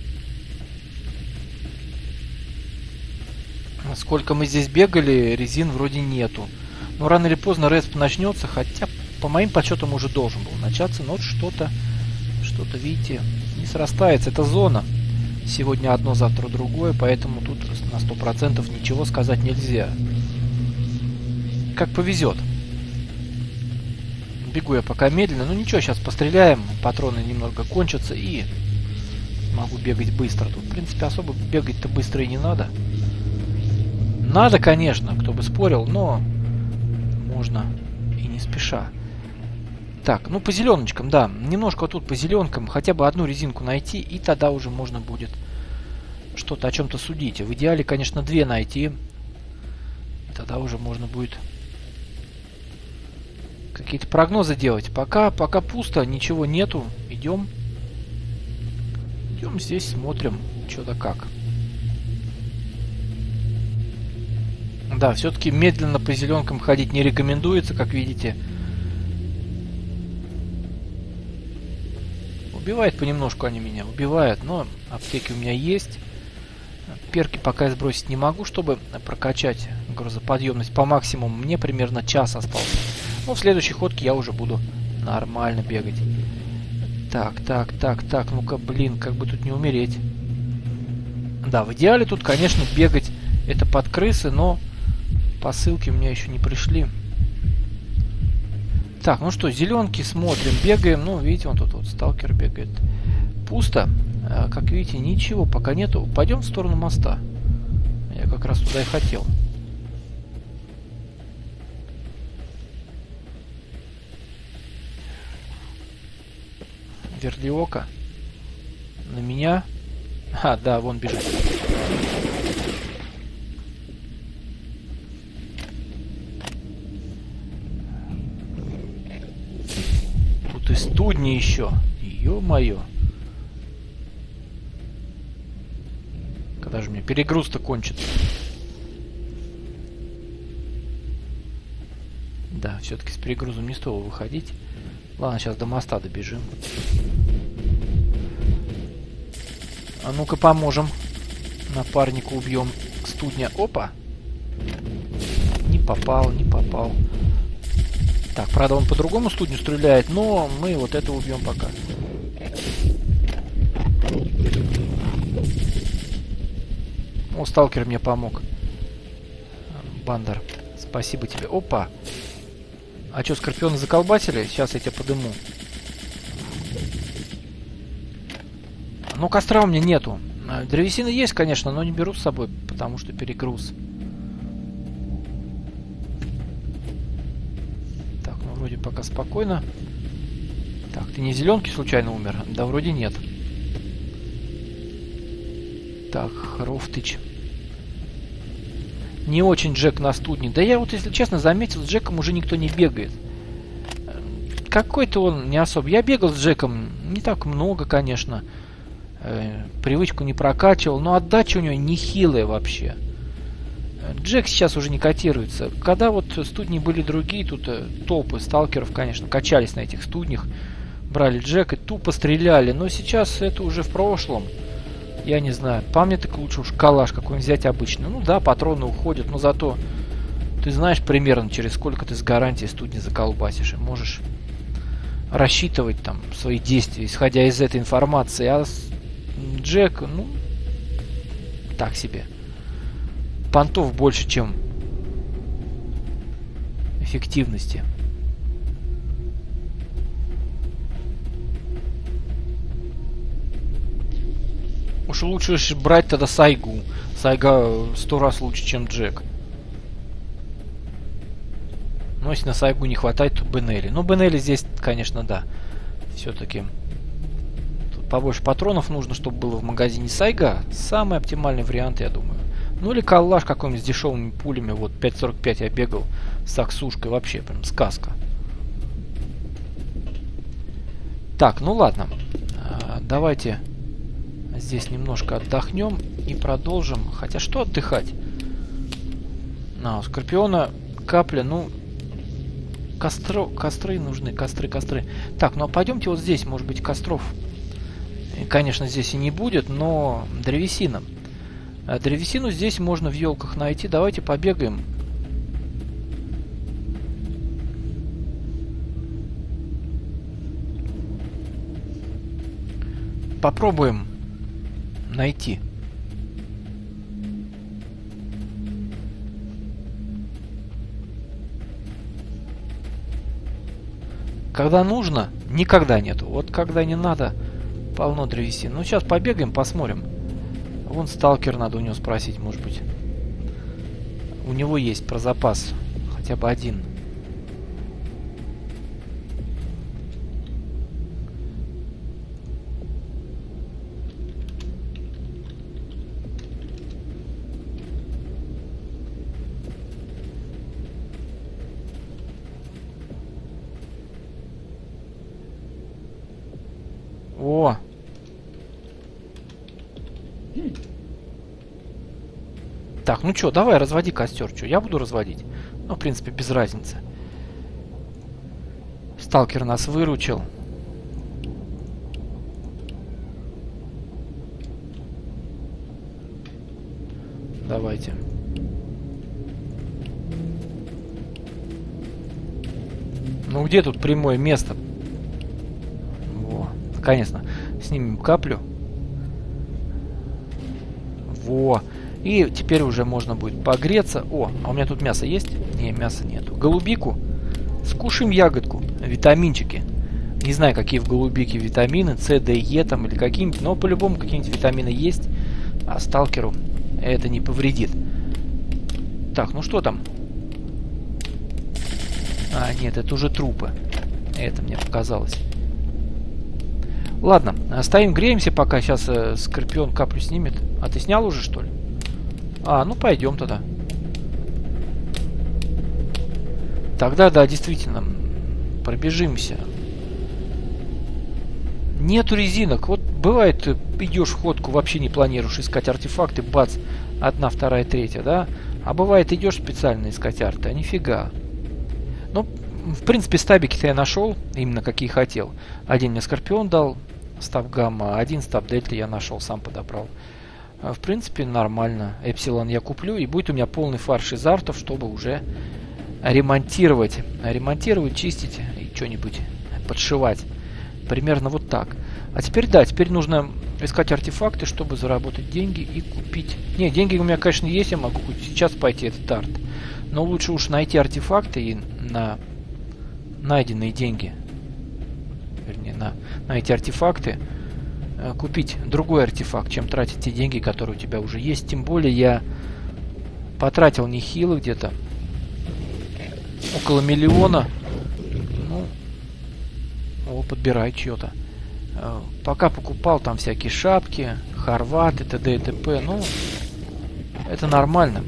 Сколько мы здесь бегали, резин вроде нету. Но рано или поздно респ начнется, хотя по моим подсчетам уже должен был начаться, но что-то, видите, не срастается. Это зона. Сегодня одно, завтра другое, поэтому тут на 100% ничего сказать нельзя. Как повезет. Бегу я пока медленно. Ну ничего, сейчас постреляем. Патроны немного кончатся и могу бегать быстро. Тут, в принципе, особо бегать-то быстро и не надо. Надо, конечно, кто бы спорил, но можно и не спеша. Так, ну по зеленочкам, да. Немножко вот тут по зеленкам хотя бы одну резинку найти, и тогда уже можно будет что-то о чем-то судить. В идеале, конечно, 2 найти. Тогда уже можно будет какие-то прогнозы делать. Пока пусто, ничего нету. Идем. Идем здесь, смотрим, что да как. Да, все-таки медленно по зеленкам ходить не рекомендуется, как видите. Убивают понемножку они меня, убивают, но аптеки у меня есть. Перки пока я сбросить не могу, чтобы прокачать грузоподъемность по максимуму. Мне примерно час остался. Но в следующей ходке я уже буду нормально бегать. Так, ну-ка, блин, как бы тут не умереть. Да, в идеале тут, конечно, бегать это под крысы, но посылки у меня еще не пришли. Так, ну что, зеленки смотрим, бегаем. Ну, видите, вон тут вот сталкер бегает. Пусто. Как видите, ничего пока нету. Пойдем в сторону моста. Я как раз туда и хотел. Верлиока. На меня. А, да, вон бежит. Тут и студни еще. Ё-моё. Когда же мне перегруз-то кончится? Да, все-таки с перегрузом не стоило выходить. Ладно, сейчас до моста добежим. А ну-ка поможем. Напарника убьем. Студня. Опа. Не попал, не попал. Так, правда, он по другому студню стреляет, но мы вот это убьем пока. О, сталкер мне помог. Бандер, спасибо тебе. Опа. А что, скорпионы заколбасили? Сейчас я тебя подыму. Но костра у меня нету. Древесины есть, конечно, но не беру с собой, потому что перегруз. Так, ну вроде пока спокойно. Так, ты не зеленки случайно умер? Да вроде нет. Так, Хрофтыч. Не очень Джек на студне. Да я вот, если честно, заметил, с Джеком уже никто не бегает. Какой-то он не особо. Я бегал с Джеком не так много, конечно. Привычку не прокачивал, но отдача у него нехилая вообще. Джек сейчас уже не котируется. Когда вот студни были другие, тут толпы сталкеров, конечно, качались на этих студнях. Брали Джек и тупо стреляли. Но сейчас это уже в прошлом. Я не знаю. По мне так лучше уж калаш какой-нибудь взять обычный. Ну да, патроны уходят, но зато ты знаешь примерно, через сколько ты с гарантией студни заколбасишь. И можешь рассчитывать там свои действия, исходя из этой информации. А Джек, ну, так себе. Понтов больше, чем эффективности. Уж лучше брать тогда Сайгу. Сайга 100 раз лучше, чем Джек. Но если на Сайгу не хватает, то Бенелли. Ну, Бенелли здесь, конечно, да. Все-таки побольше патронов нужно, чтобы было в магазине Сайга. Самый оптимальный вариант, я думаю. Ну или калаш какой-нибудь с дешевыми пулями. Вот 5.45 я бегал с аксушкой. Вообще прям сказка. Так, ну ладно. Давайте здесь немножко отдохнем и продолжим. Хотя что отдыхать? У Скорпиона капля, ну... Костры нужны, костры. Так, ну а пойдемте вот здесь, может быть, костров. Конечно, здесь и не будет, но древесина. Древесину здесь можно в елках найти. Давайте побегаем. Попробуем найти. Когда нужно, никогда нету. Вот когда не надо, полно древесины. Ну, сейчас побегаем, посмотрим. Вон сталкер, надо у него спросить, может быть. У него есть про запас. Хотя бы один. О! Так, ну чё, давай разводи костер. Чё, я буду разводить? Ну, в принципе, без разницы. Сталкер нас выручил. Давайте. Ну, где тут прямое место? Во, наконец-то. Снимем каплю. Во. И теперь уже можно будет погреться. О, а у меня тут мясо есть? Не, мяса нету. Голубику. Скушаем ягодку. Витаминчики. Не знаю, какие в голубике витамины. С, Д, Е там или какие-нибудь. Но по-любому какие-нибудь витамины есть. А сталкеру это не повредит. Так, ну что там? А, нет, это уже трупы. Это мне показалось. Ладно, стоим, греемся, пока сейчас Скорпион каплю снимет. А ты снял уже, что ли? А, ну пойдем тогда. Тогда, да, действительно, пробежимся. Нету резинок. Вот бывает, ты идешь в ходку, вообще не планируешь искать артефакты, бац, одна, вторая, третья, да? А бывает, идешь специально искать арты, а нифига. Ну, в принципе, стабики-то я нашел, именно какие хотел. Один мне Скорпион дал, стаб гамма, один стаб дельта я нашел, сам подобрал. В принципе, нормально. Эпсилон я куплю, и будет у меня полный фарш из артов, чтобы уже ремонтировать. Ремонтировать, чистить и что-нибудь подшивать. Примерно вот так. А теперь, да, теперь нужно искать артефакты, чтобы заработать деньги и купить. Не, деньги у меня, конечно, есть, я могу хоть сейчас пойти этот арт. Но лучше уж найти артефакты и на найденные деньги, вернее, на эти артефакты купить другой артефакт, чем тратить те деньги, которые у тебя уже есть. Тем более я потратил нехило где-то около 1 миллиона. Ну, о, подбирай чьё-то. Пока покупал там всякие шапки, хорваты, т.д. и т.п. Ну, это нормально.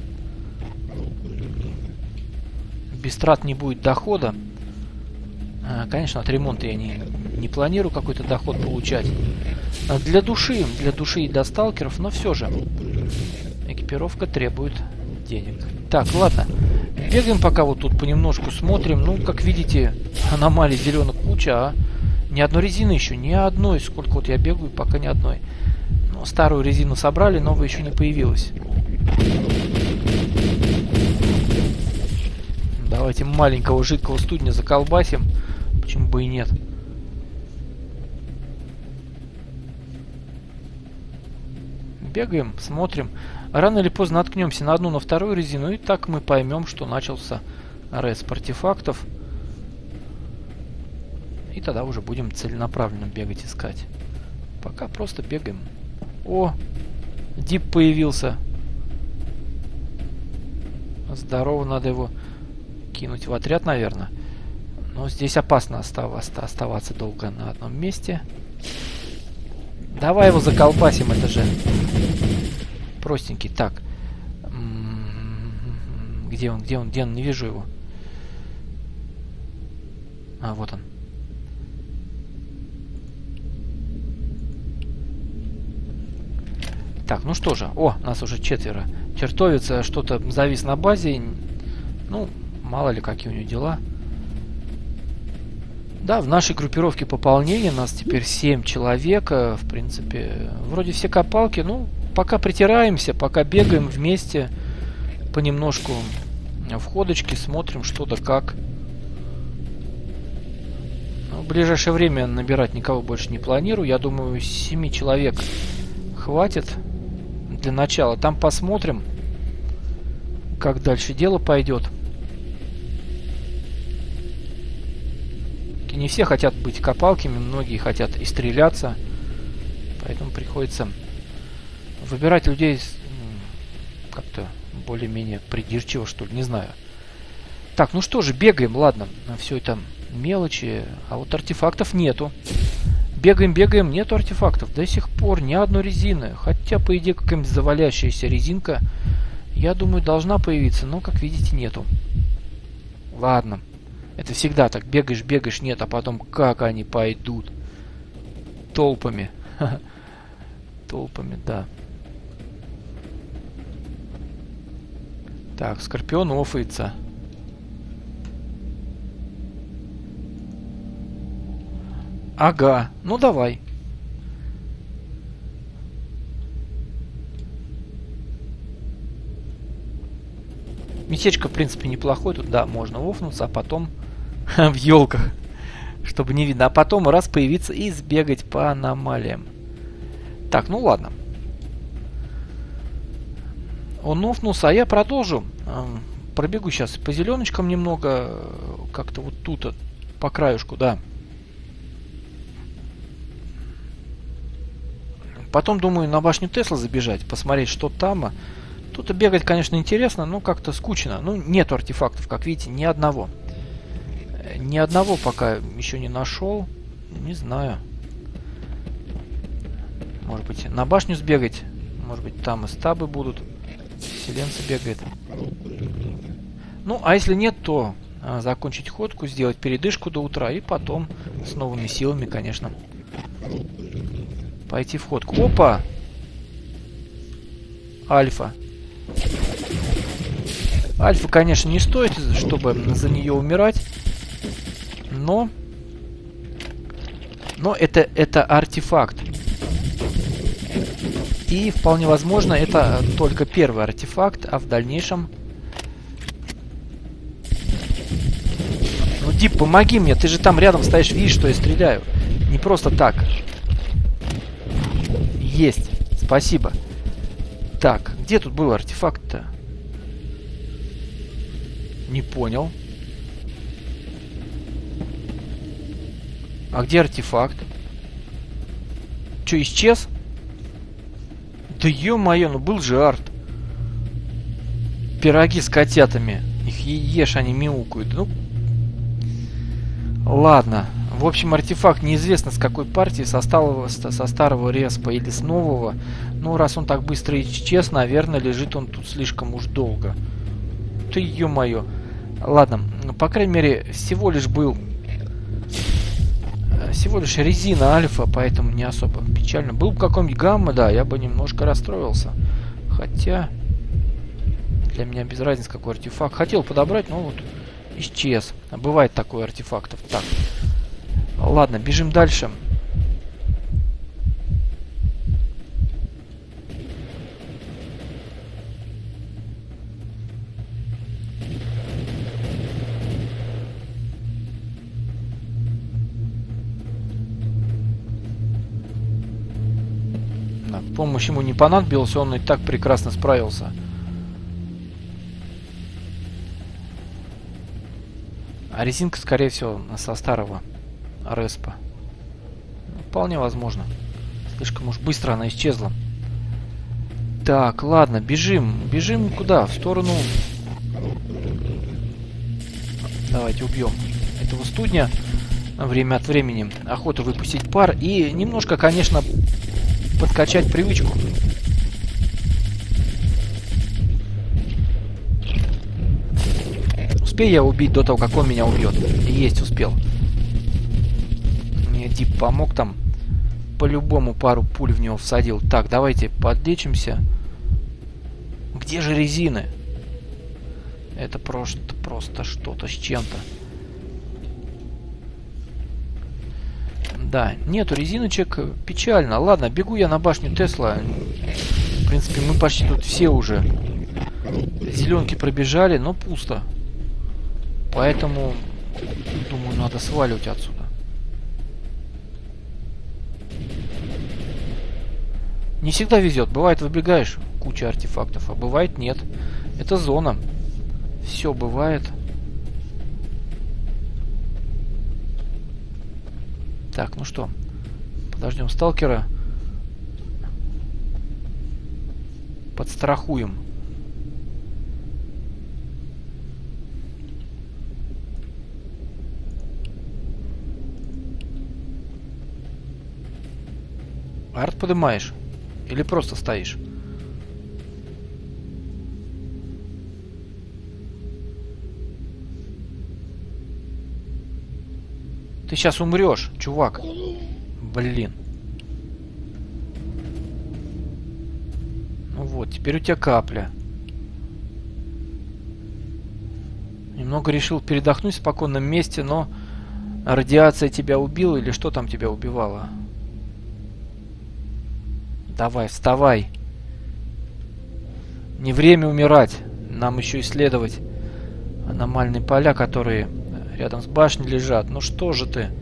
Без трат не будет дохода. Конечно, от ремонта я не планирую какой-то доход получать. Для души и для сталкеров, но все же экипировка требует денег. Так, ладно. Бегаем пока вот тут понемножку смотрим. Ну, как видите, аномалий зеленых куча, а ни одной резины еще, ни одной. Сколько вот я бегаю, пока ни одной. Ну, старую резину собрали, новая еще не появилась. Давайте маленького жидкого студня заколбасим. Почему бы и нет? Бегаем, смотрим. Рано или поздно наткнемся на одну, на вторую резину, и так мы поймем, что начался респ артефактов. И тогда уже будем целенаправленно бегать, искать. Пока просто бегаем. О, дип появился. Здорово, надо его кинуть в отряд, наверное. Но здесь опасно оставаться долго на одном месте. Давай его заколбасим, это же простенький. Так. Где он? Не вижу его. А, вот он. Так, ну что же. О, нас уже 4. Чертовец что-то завис на базе. Ну, мало ли, какие у него дела. Да, в нашей группировке пополнения нас теперь 7 человек. В принципе, вроде все копалки. Ну, пока притираемся, пока бегаем вместе понемножку в ходочке, смотрим что да как. Ну, в ближайшее время набирать никого больше не планирую. Я думаю, 7 человек хватит для начала. Там посмотрим, как дальше дело пойдет. не все хотят быть копалками, многие хотят и стреляться. Поэтому приходится выбирать людей как-то более-менее придирчиво, что ли, не знаю. Так, ну что же, бегаем, ладно. Все это мелочи, а вот артефактов нету. Бегаем, нету артефактов. До сих пор ни одной резины. Хотя, по идее, какая-нибудь завалящаяся резинка, я думаю, должна появиться, но, как видите, нету. Ладно. Это всегда так. Бегаешь, нет, а потом как они пойдут. Толпами. Толпами, да. Так, Скорпион офается. Ага, ну давай. Местечко, в принципе, неплохое. Тут, да, можно офнуться, а потом в елках, чтобы не видно. А потом раз появиться и сбегать по аномалиям. Так, ну ладно. Он офнулся, а я продолжу. Пробегу сейчас по зеленочкам немного. Как-то вот тут, по краюшку, да. Потом, думаю, на башню Тесла забежать, посмотреть, что там. Тут бегать, конечно, интересно, но как-то скучно. Ну, нету артефактов, как видите, ни одного. Ни одного пока еще не нашел. Не знаю. Может быть, на башню сбегать. Может быть, там и стабы будут. Вселенцы бегает. Ну, а если нет, то закончить ходку, сделать передышку до утра и потом с новыми силами, конечно, пойти в ходку. Опа! Альфа. Альфа, конечно, не стоит, чтобы за нее умирать. Но это артефакт. И вполне возможно, это только первый артефакт, а в дальнейшем... Ну, Дип, помоги мне, ты же там рядом стоишь, видишь, что я стреляю. Не просто так. Есть, спасибо. Так, где тут был артефакт-то? Не понял. А где артефакт? Че, исчез? Да ё-моё, ну был же арт. Пироги с котятами. Их ешь, они мяукают. Ну, ладно. В общем, артефакт неизвестно с какой партии, со старого респа или с нового. Ну, раз он так быстро исчез, наверное, лежит он тут слишком уж долго. Ты ё-моё. Ладно, ну, по крайней мере, всего лишь резина альфа, поэтому не особо печально. Был бы какой-нибудь гамма, да, я бы немножко расстроился. Хотя, для меня без разницы, какой артефакт. Хотел подобрать, но вот исчез. Бывает такое артефактов. Так, ладно, бежим дальше. Помощь ему не понадобилась, он и так прекрасно справился. А резинка, скорее всего, со старого респа. Вполне возможно. Слишком уж быстро она исчезла. Так, ладно, бежим. Бежим куда? В сторону... Давайте убьем этого студня. Время от времени охота выпустить пар. И немножко, конечно... подкачать привычку. Успею я убить до того, как он меня убьет? Есть, успел. Мне Дип помог там. По-любому пару пуль в него всадил. Так, давайте подлечимся. Где же резины? Это просто что-то с чем-то. Да, нету резиночек, печально. Ладно, бегу я на башню Тесла. В принципе, мы почти тут все уже зеленки пробежали, но пусто. Поэтому, думаю, надо сваливать отсюда. Не всегда везет. Бывает, выбегаешь, куча артефактов, а бывает нет. Это зона. Все бывает. Так, ну что, подождем сталкера. Подстрахуем. Арт поднимаешь? Или просто стоишь? Ты сейчас умрешь, чувак. Блин. Ну вот, теперь у тебя капля. Немного решил передохнуть в спокойном месте, но радиация тебя убила или что там тебя убивало? Давай, вставай. Не время умирать. Нам еще исследовать аномальные поля, которые рядом с башней лежат. Ну что же ты?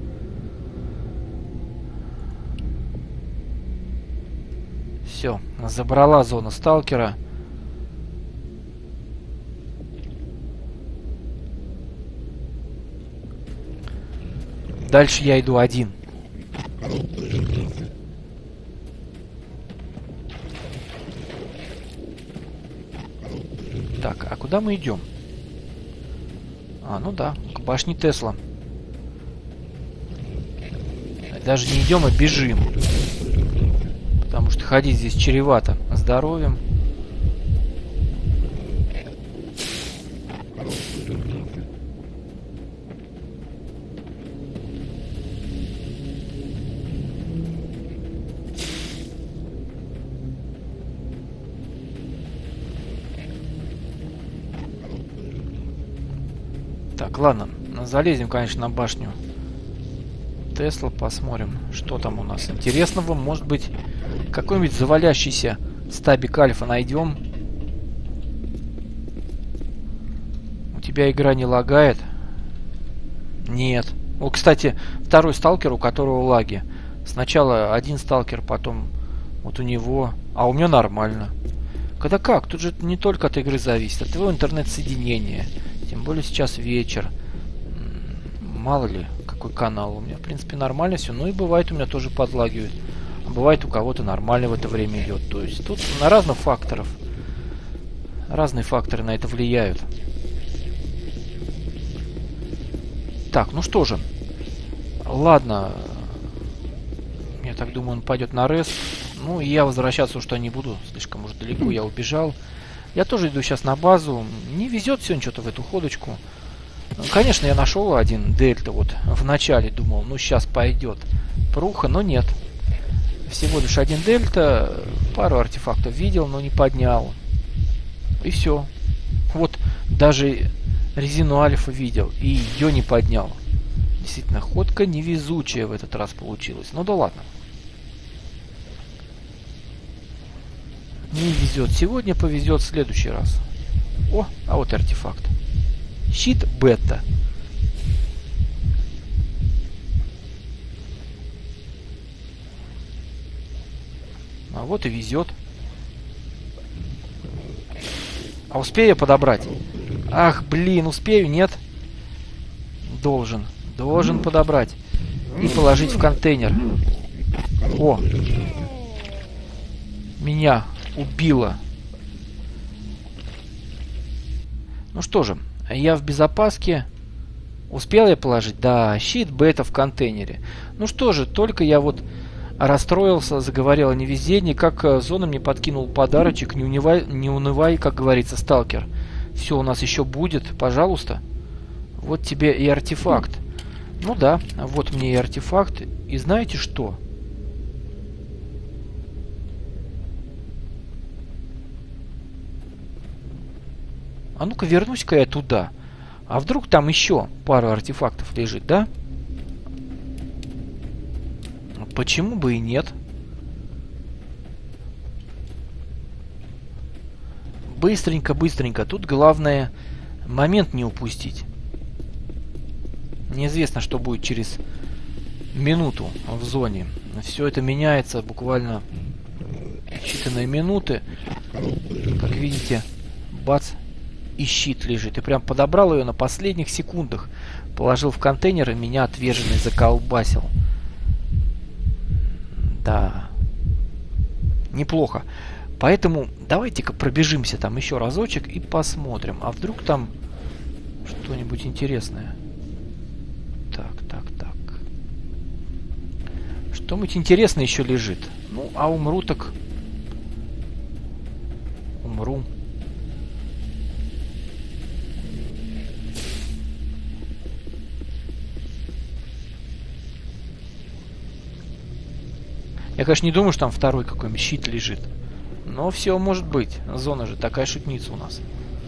Все, забрала зона сталкера. Дальше я иду один. Так, а куда мы идем? А, ну да, к башне Тесла. Даже не идем, а бежим. Потому что ходить здесь чревато здоровьем. Так, ладно, залезем, конечно, на башню Тесла, посмотрим, что там у нас интересного. Может быть, какой-нибудь завалящийся стабик альфа найдем. У тебя игра не лагает? Нет. О, кстати, второй сталкер, у которого лаги. Сначала один сталкер, потом вот у него. А у меня нормально. Когда как? Тут же не только от игры зависит, от твоего интернет-соединения. Тем более сейчас вечер. Мало ли, какой канал у меня. В принципе, нормально все. Ну и бывает у меня тоже подлагивает. А бывает у кого-то нормально в это время идет. То есть тут на разных факторов. Разные факторы на это влияют. Так, ну что же. Ладно. Я так думаю, он пойдет на респ. Ну и я возвращаться что не буду. Слишком уже далеко я убежал. Я тоже иду сейчас на базу. Не везет сегодня что-то в эту ходочку. Конечно, я нашел один дельта. Вот в начале думал, ну сейчас пойдет пруха, но нет. Всего лишь один дельта. Пару артефактов видел, но не поднял. И все. Вот даже резину альфа видел. И ее не поднял. Действительно, ходка невезучая в этот раз получилась. Ну да ладно. Не везет сегодня, повезет в следующий раз. О, а вот артефакт. Щит бета. А вот и везет. А успею подобрать? Ах, блин, успею, нет? Должен. Должен подобрать. И положить в контейнер. О! Меня убило. Ну что же, я в безопаске. Успел я положить? Да, щит бета в контейнере. Ну что же, только я вот расстроился, заговорил о невезении, как зона мне подкинул подарочек. Не унывай, как говорится, сталкер. Все у нас еще будет, пожалуйста. Вот тебе и артефакт. Ну да, вот мне и артефакт. И знаете что? А ну-ка вернусь-ка я туда. А вдруг там еще пару артефактов лежит, да? Почему бы и нет? Быстренько, быстренько. Тут главное момент не упустить. Неизвестно, что будет через минуту в зоне. Все это меняется буквально считанные минуты. Как видите, бац, и щит лежит. И прям подобрал ее на последних секундах. Положил в контейнер, и меня отверженный заколбасил. Да. Неплохо. Поэтому давайте-ка пробежимся там еще разочек и посмотрим. А вдруг там что-нибудь интересное. Так. Что-нибудь интересное еще лежит. Ну, а умру так... Умру. Я, конечно, не думаю, что там второй какой-нибудь щит лежит. Но все может быть. Зона же такая шутница у нас.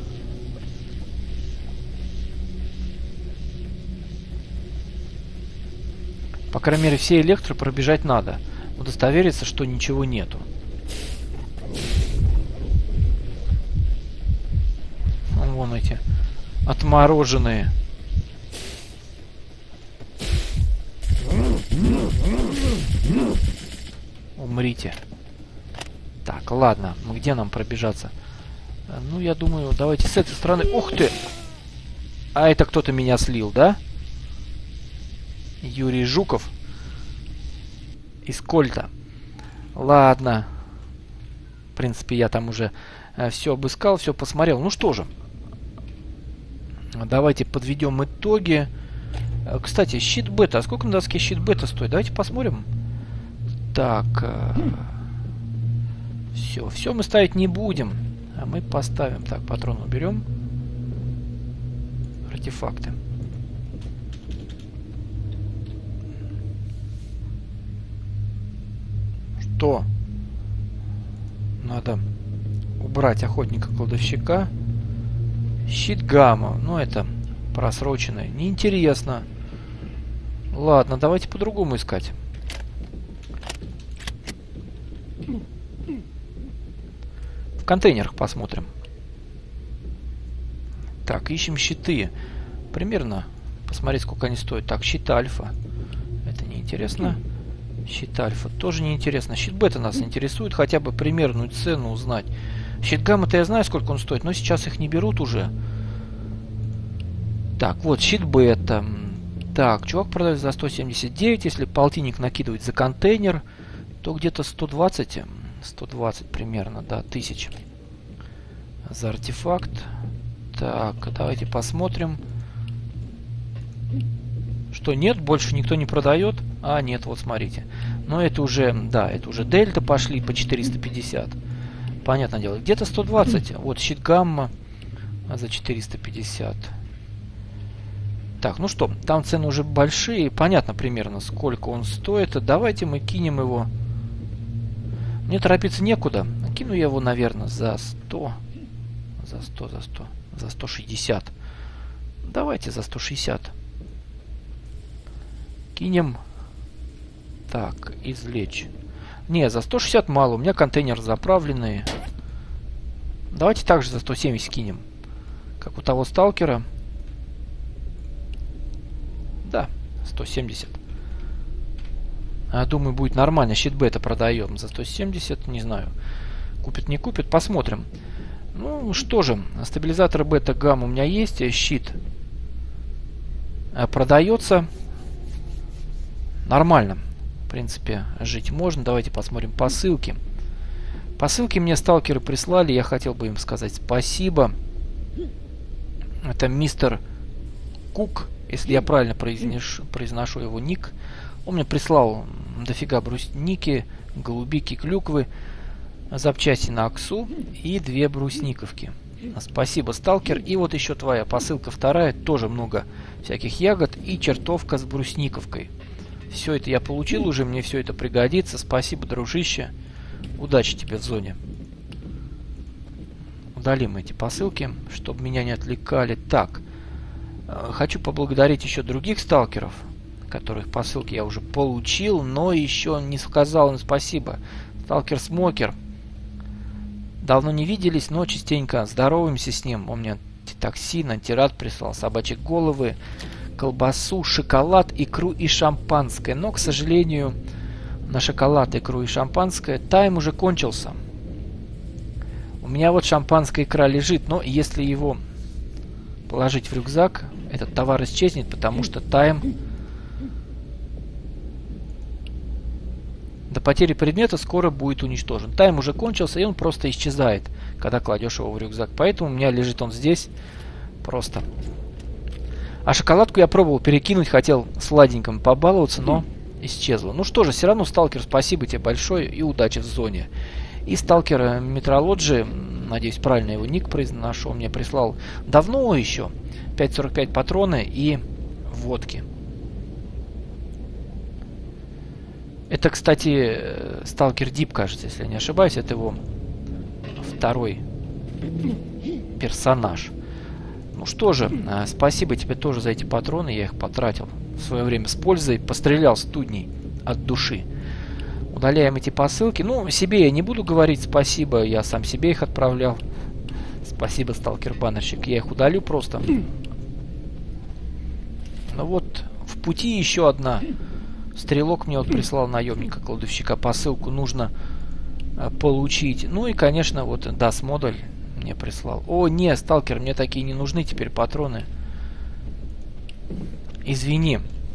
По крайней мере, все электро пробежать надо. Удостовериться, что ничего нету. Вон эти отмороженные. Умрите. Так, ладно. Где нам пробежаться? Ну, я думаю, давайте с этой стороны. Ух ты! А это кто-то меня слил, да? Юрий Жуков. Из Кольта. Ладно. В принципе, я там уже все обыскал, все посмотрел. Ну что же. Давайте подведем итоги. Кстати, щит бета. А сколько на доске щит бета стоит? Давайте посмотрим. Так. Все мы ставить не будем. А мы поставим. Так, патрон уберем. Артефакты. Что? Надо убрать охотника-кладовщика. Щит гамма. Ну, это просроченное. Неинтересно. Ладно, давайте по-другому искать. В контейнерах посмотрим. Так, ищем щиты. Примерно посмотреть, сколько они стоят. Так, щит альфа. Это неинтересно. Щит альфа тоже неинтересно. Щит бета нас интересует. Хотя бы примерную цену узнать. Щит гамма-то я знаю, сколько он стоит. Но сейчас их не берут уже. Так, вот щит бета. Так, чувак продает за 179. Если полтинник накидывать за контейнер, то где-то 120. 120 примерно, да, 1000 за артефакт. Так, давайте посмотрим. Что, нет? Больше никто не продает? А, нет, вот смотрите. Но это уже, да, это уже дельта пошли по 450. Понятное дело. Где-то 120. Вот щит гамма за 450. Так, ну что, там цены уже большие. Понятно примерно, сколько он стоит. Давайте мы кинем его. Мне торопиться некуда. Кину я его, наверное, за 100. За 160. Давайте за 160. Кинем. Так, извлечь. Не, за 160 мало. У меня контейнер заправленный. Давайте также за 170 кинем. Как у того сталкера. Да, 170. Думаю, будет нормально. Щит бета продаем за 170. Не знаю, купит, не купит. Посмотрим. Ну, что же. Стабилизатор бета гамма у меня есть. Щит продается. Нормально. В принципе, жить можно. Давайте посмотрим посылки. Посылки мне сталкеры прислали. Я хотел бы им сказать спасибо. Это мистер Кук, если я правильно произношу его ник. Он мне прислал дофига брусники, голубики, клюквы, запчасти на аксу и 2 брусниковки. Спасибо, сталкер. И вот еще твоя посылка вторая. Тоже много всяких ягод и чертовка с брусниковкой. Все это я получил уже. Мне все это пригодится. Спасибо, дружище. Удачи тебе в зоне. Удалим эти посылки, чтобы меня не отвлекали. Так. Хочу поблагодарить еще других сталкеров, которых посылки я уже получил, но еще не сказал им спасибо. Сталкер Смокер. Давно не виделись, но частенько здороваемся с ним. Он мне токсин, антирад прислал, собачьи головы, колбасу, шоколад, икру и шампанское. Но, к сожалению, на шоколад, икру и шампанское тайм уже кончился. У меня вот шампанская икра лежит, но если его положить в рюкзак, этот товар исчезнет, потому что тайм... Да До потери предмета скоро будет уничтожен. Тайм уже кончился, и он просто исчезает, когда кладешь его в рюкзак. Поэтому у меня лежит он здесь просто. А шоколадку я пробовал перекинуть, хотел сладеньким побаловаться, но исчезла. Ну что же, все равно, сталкер, спасибо тебе большое и удачи в зоне. И сталкер Метрологи, надеюсь, правильно его ник произношу, мне прислал давно еще 5.45 патроны и водки. Это, кстати, сталкер Дип, кажется, если я не ошибаюсь, это его второй персонаж. Ну что же, спасибо тебе тоже за эти патроны, я их потратил в свое время с пользой, пострелял студней от души. Удаляем эти посылки. Ну, себе я не буду говорить спасибо, я сам себе их отправлял. Спасибо, сталкер-баннерщик, я их удалю просто. Ну вот, в пути еще одна. Стрелок мне вот прислал, наемника-кладовщика, посылку нужно получить. Ну и, конечно, вот DAS модуль мне прислал. О, не, сталкер, мне такие не нужны теперь патроны. Извини.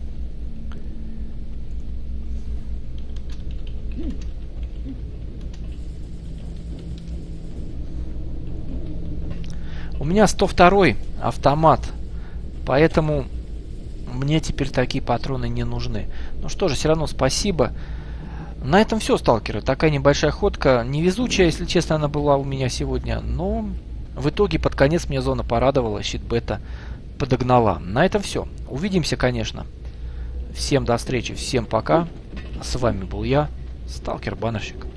У меня 102-й автомат, поэтому мне теперь такие патроны не нужны. Ну что же, все равно спасибо. На этом все, сталкеры. Такая небольшая ходка. Невезучая, если честно, она была у меня сегодня. Но в итоге под конец мне зона порадовала. Щит-бета подогнала. На этом все. Увидимся, конечно. Всем до встречи. Всем пока. С вами был я, сталкер-баннерщик.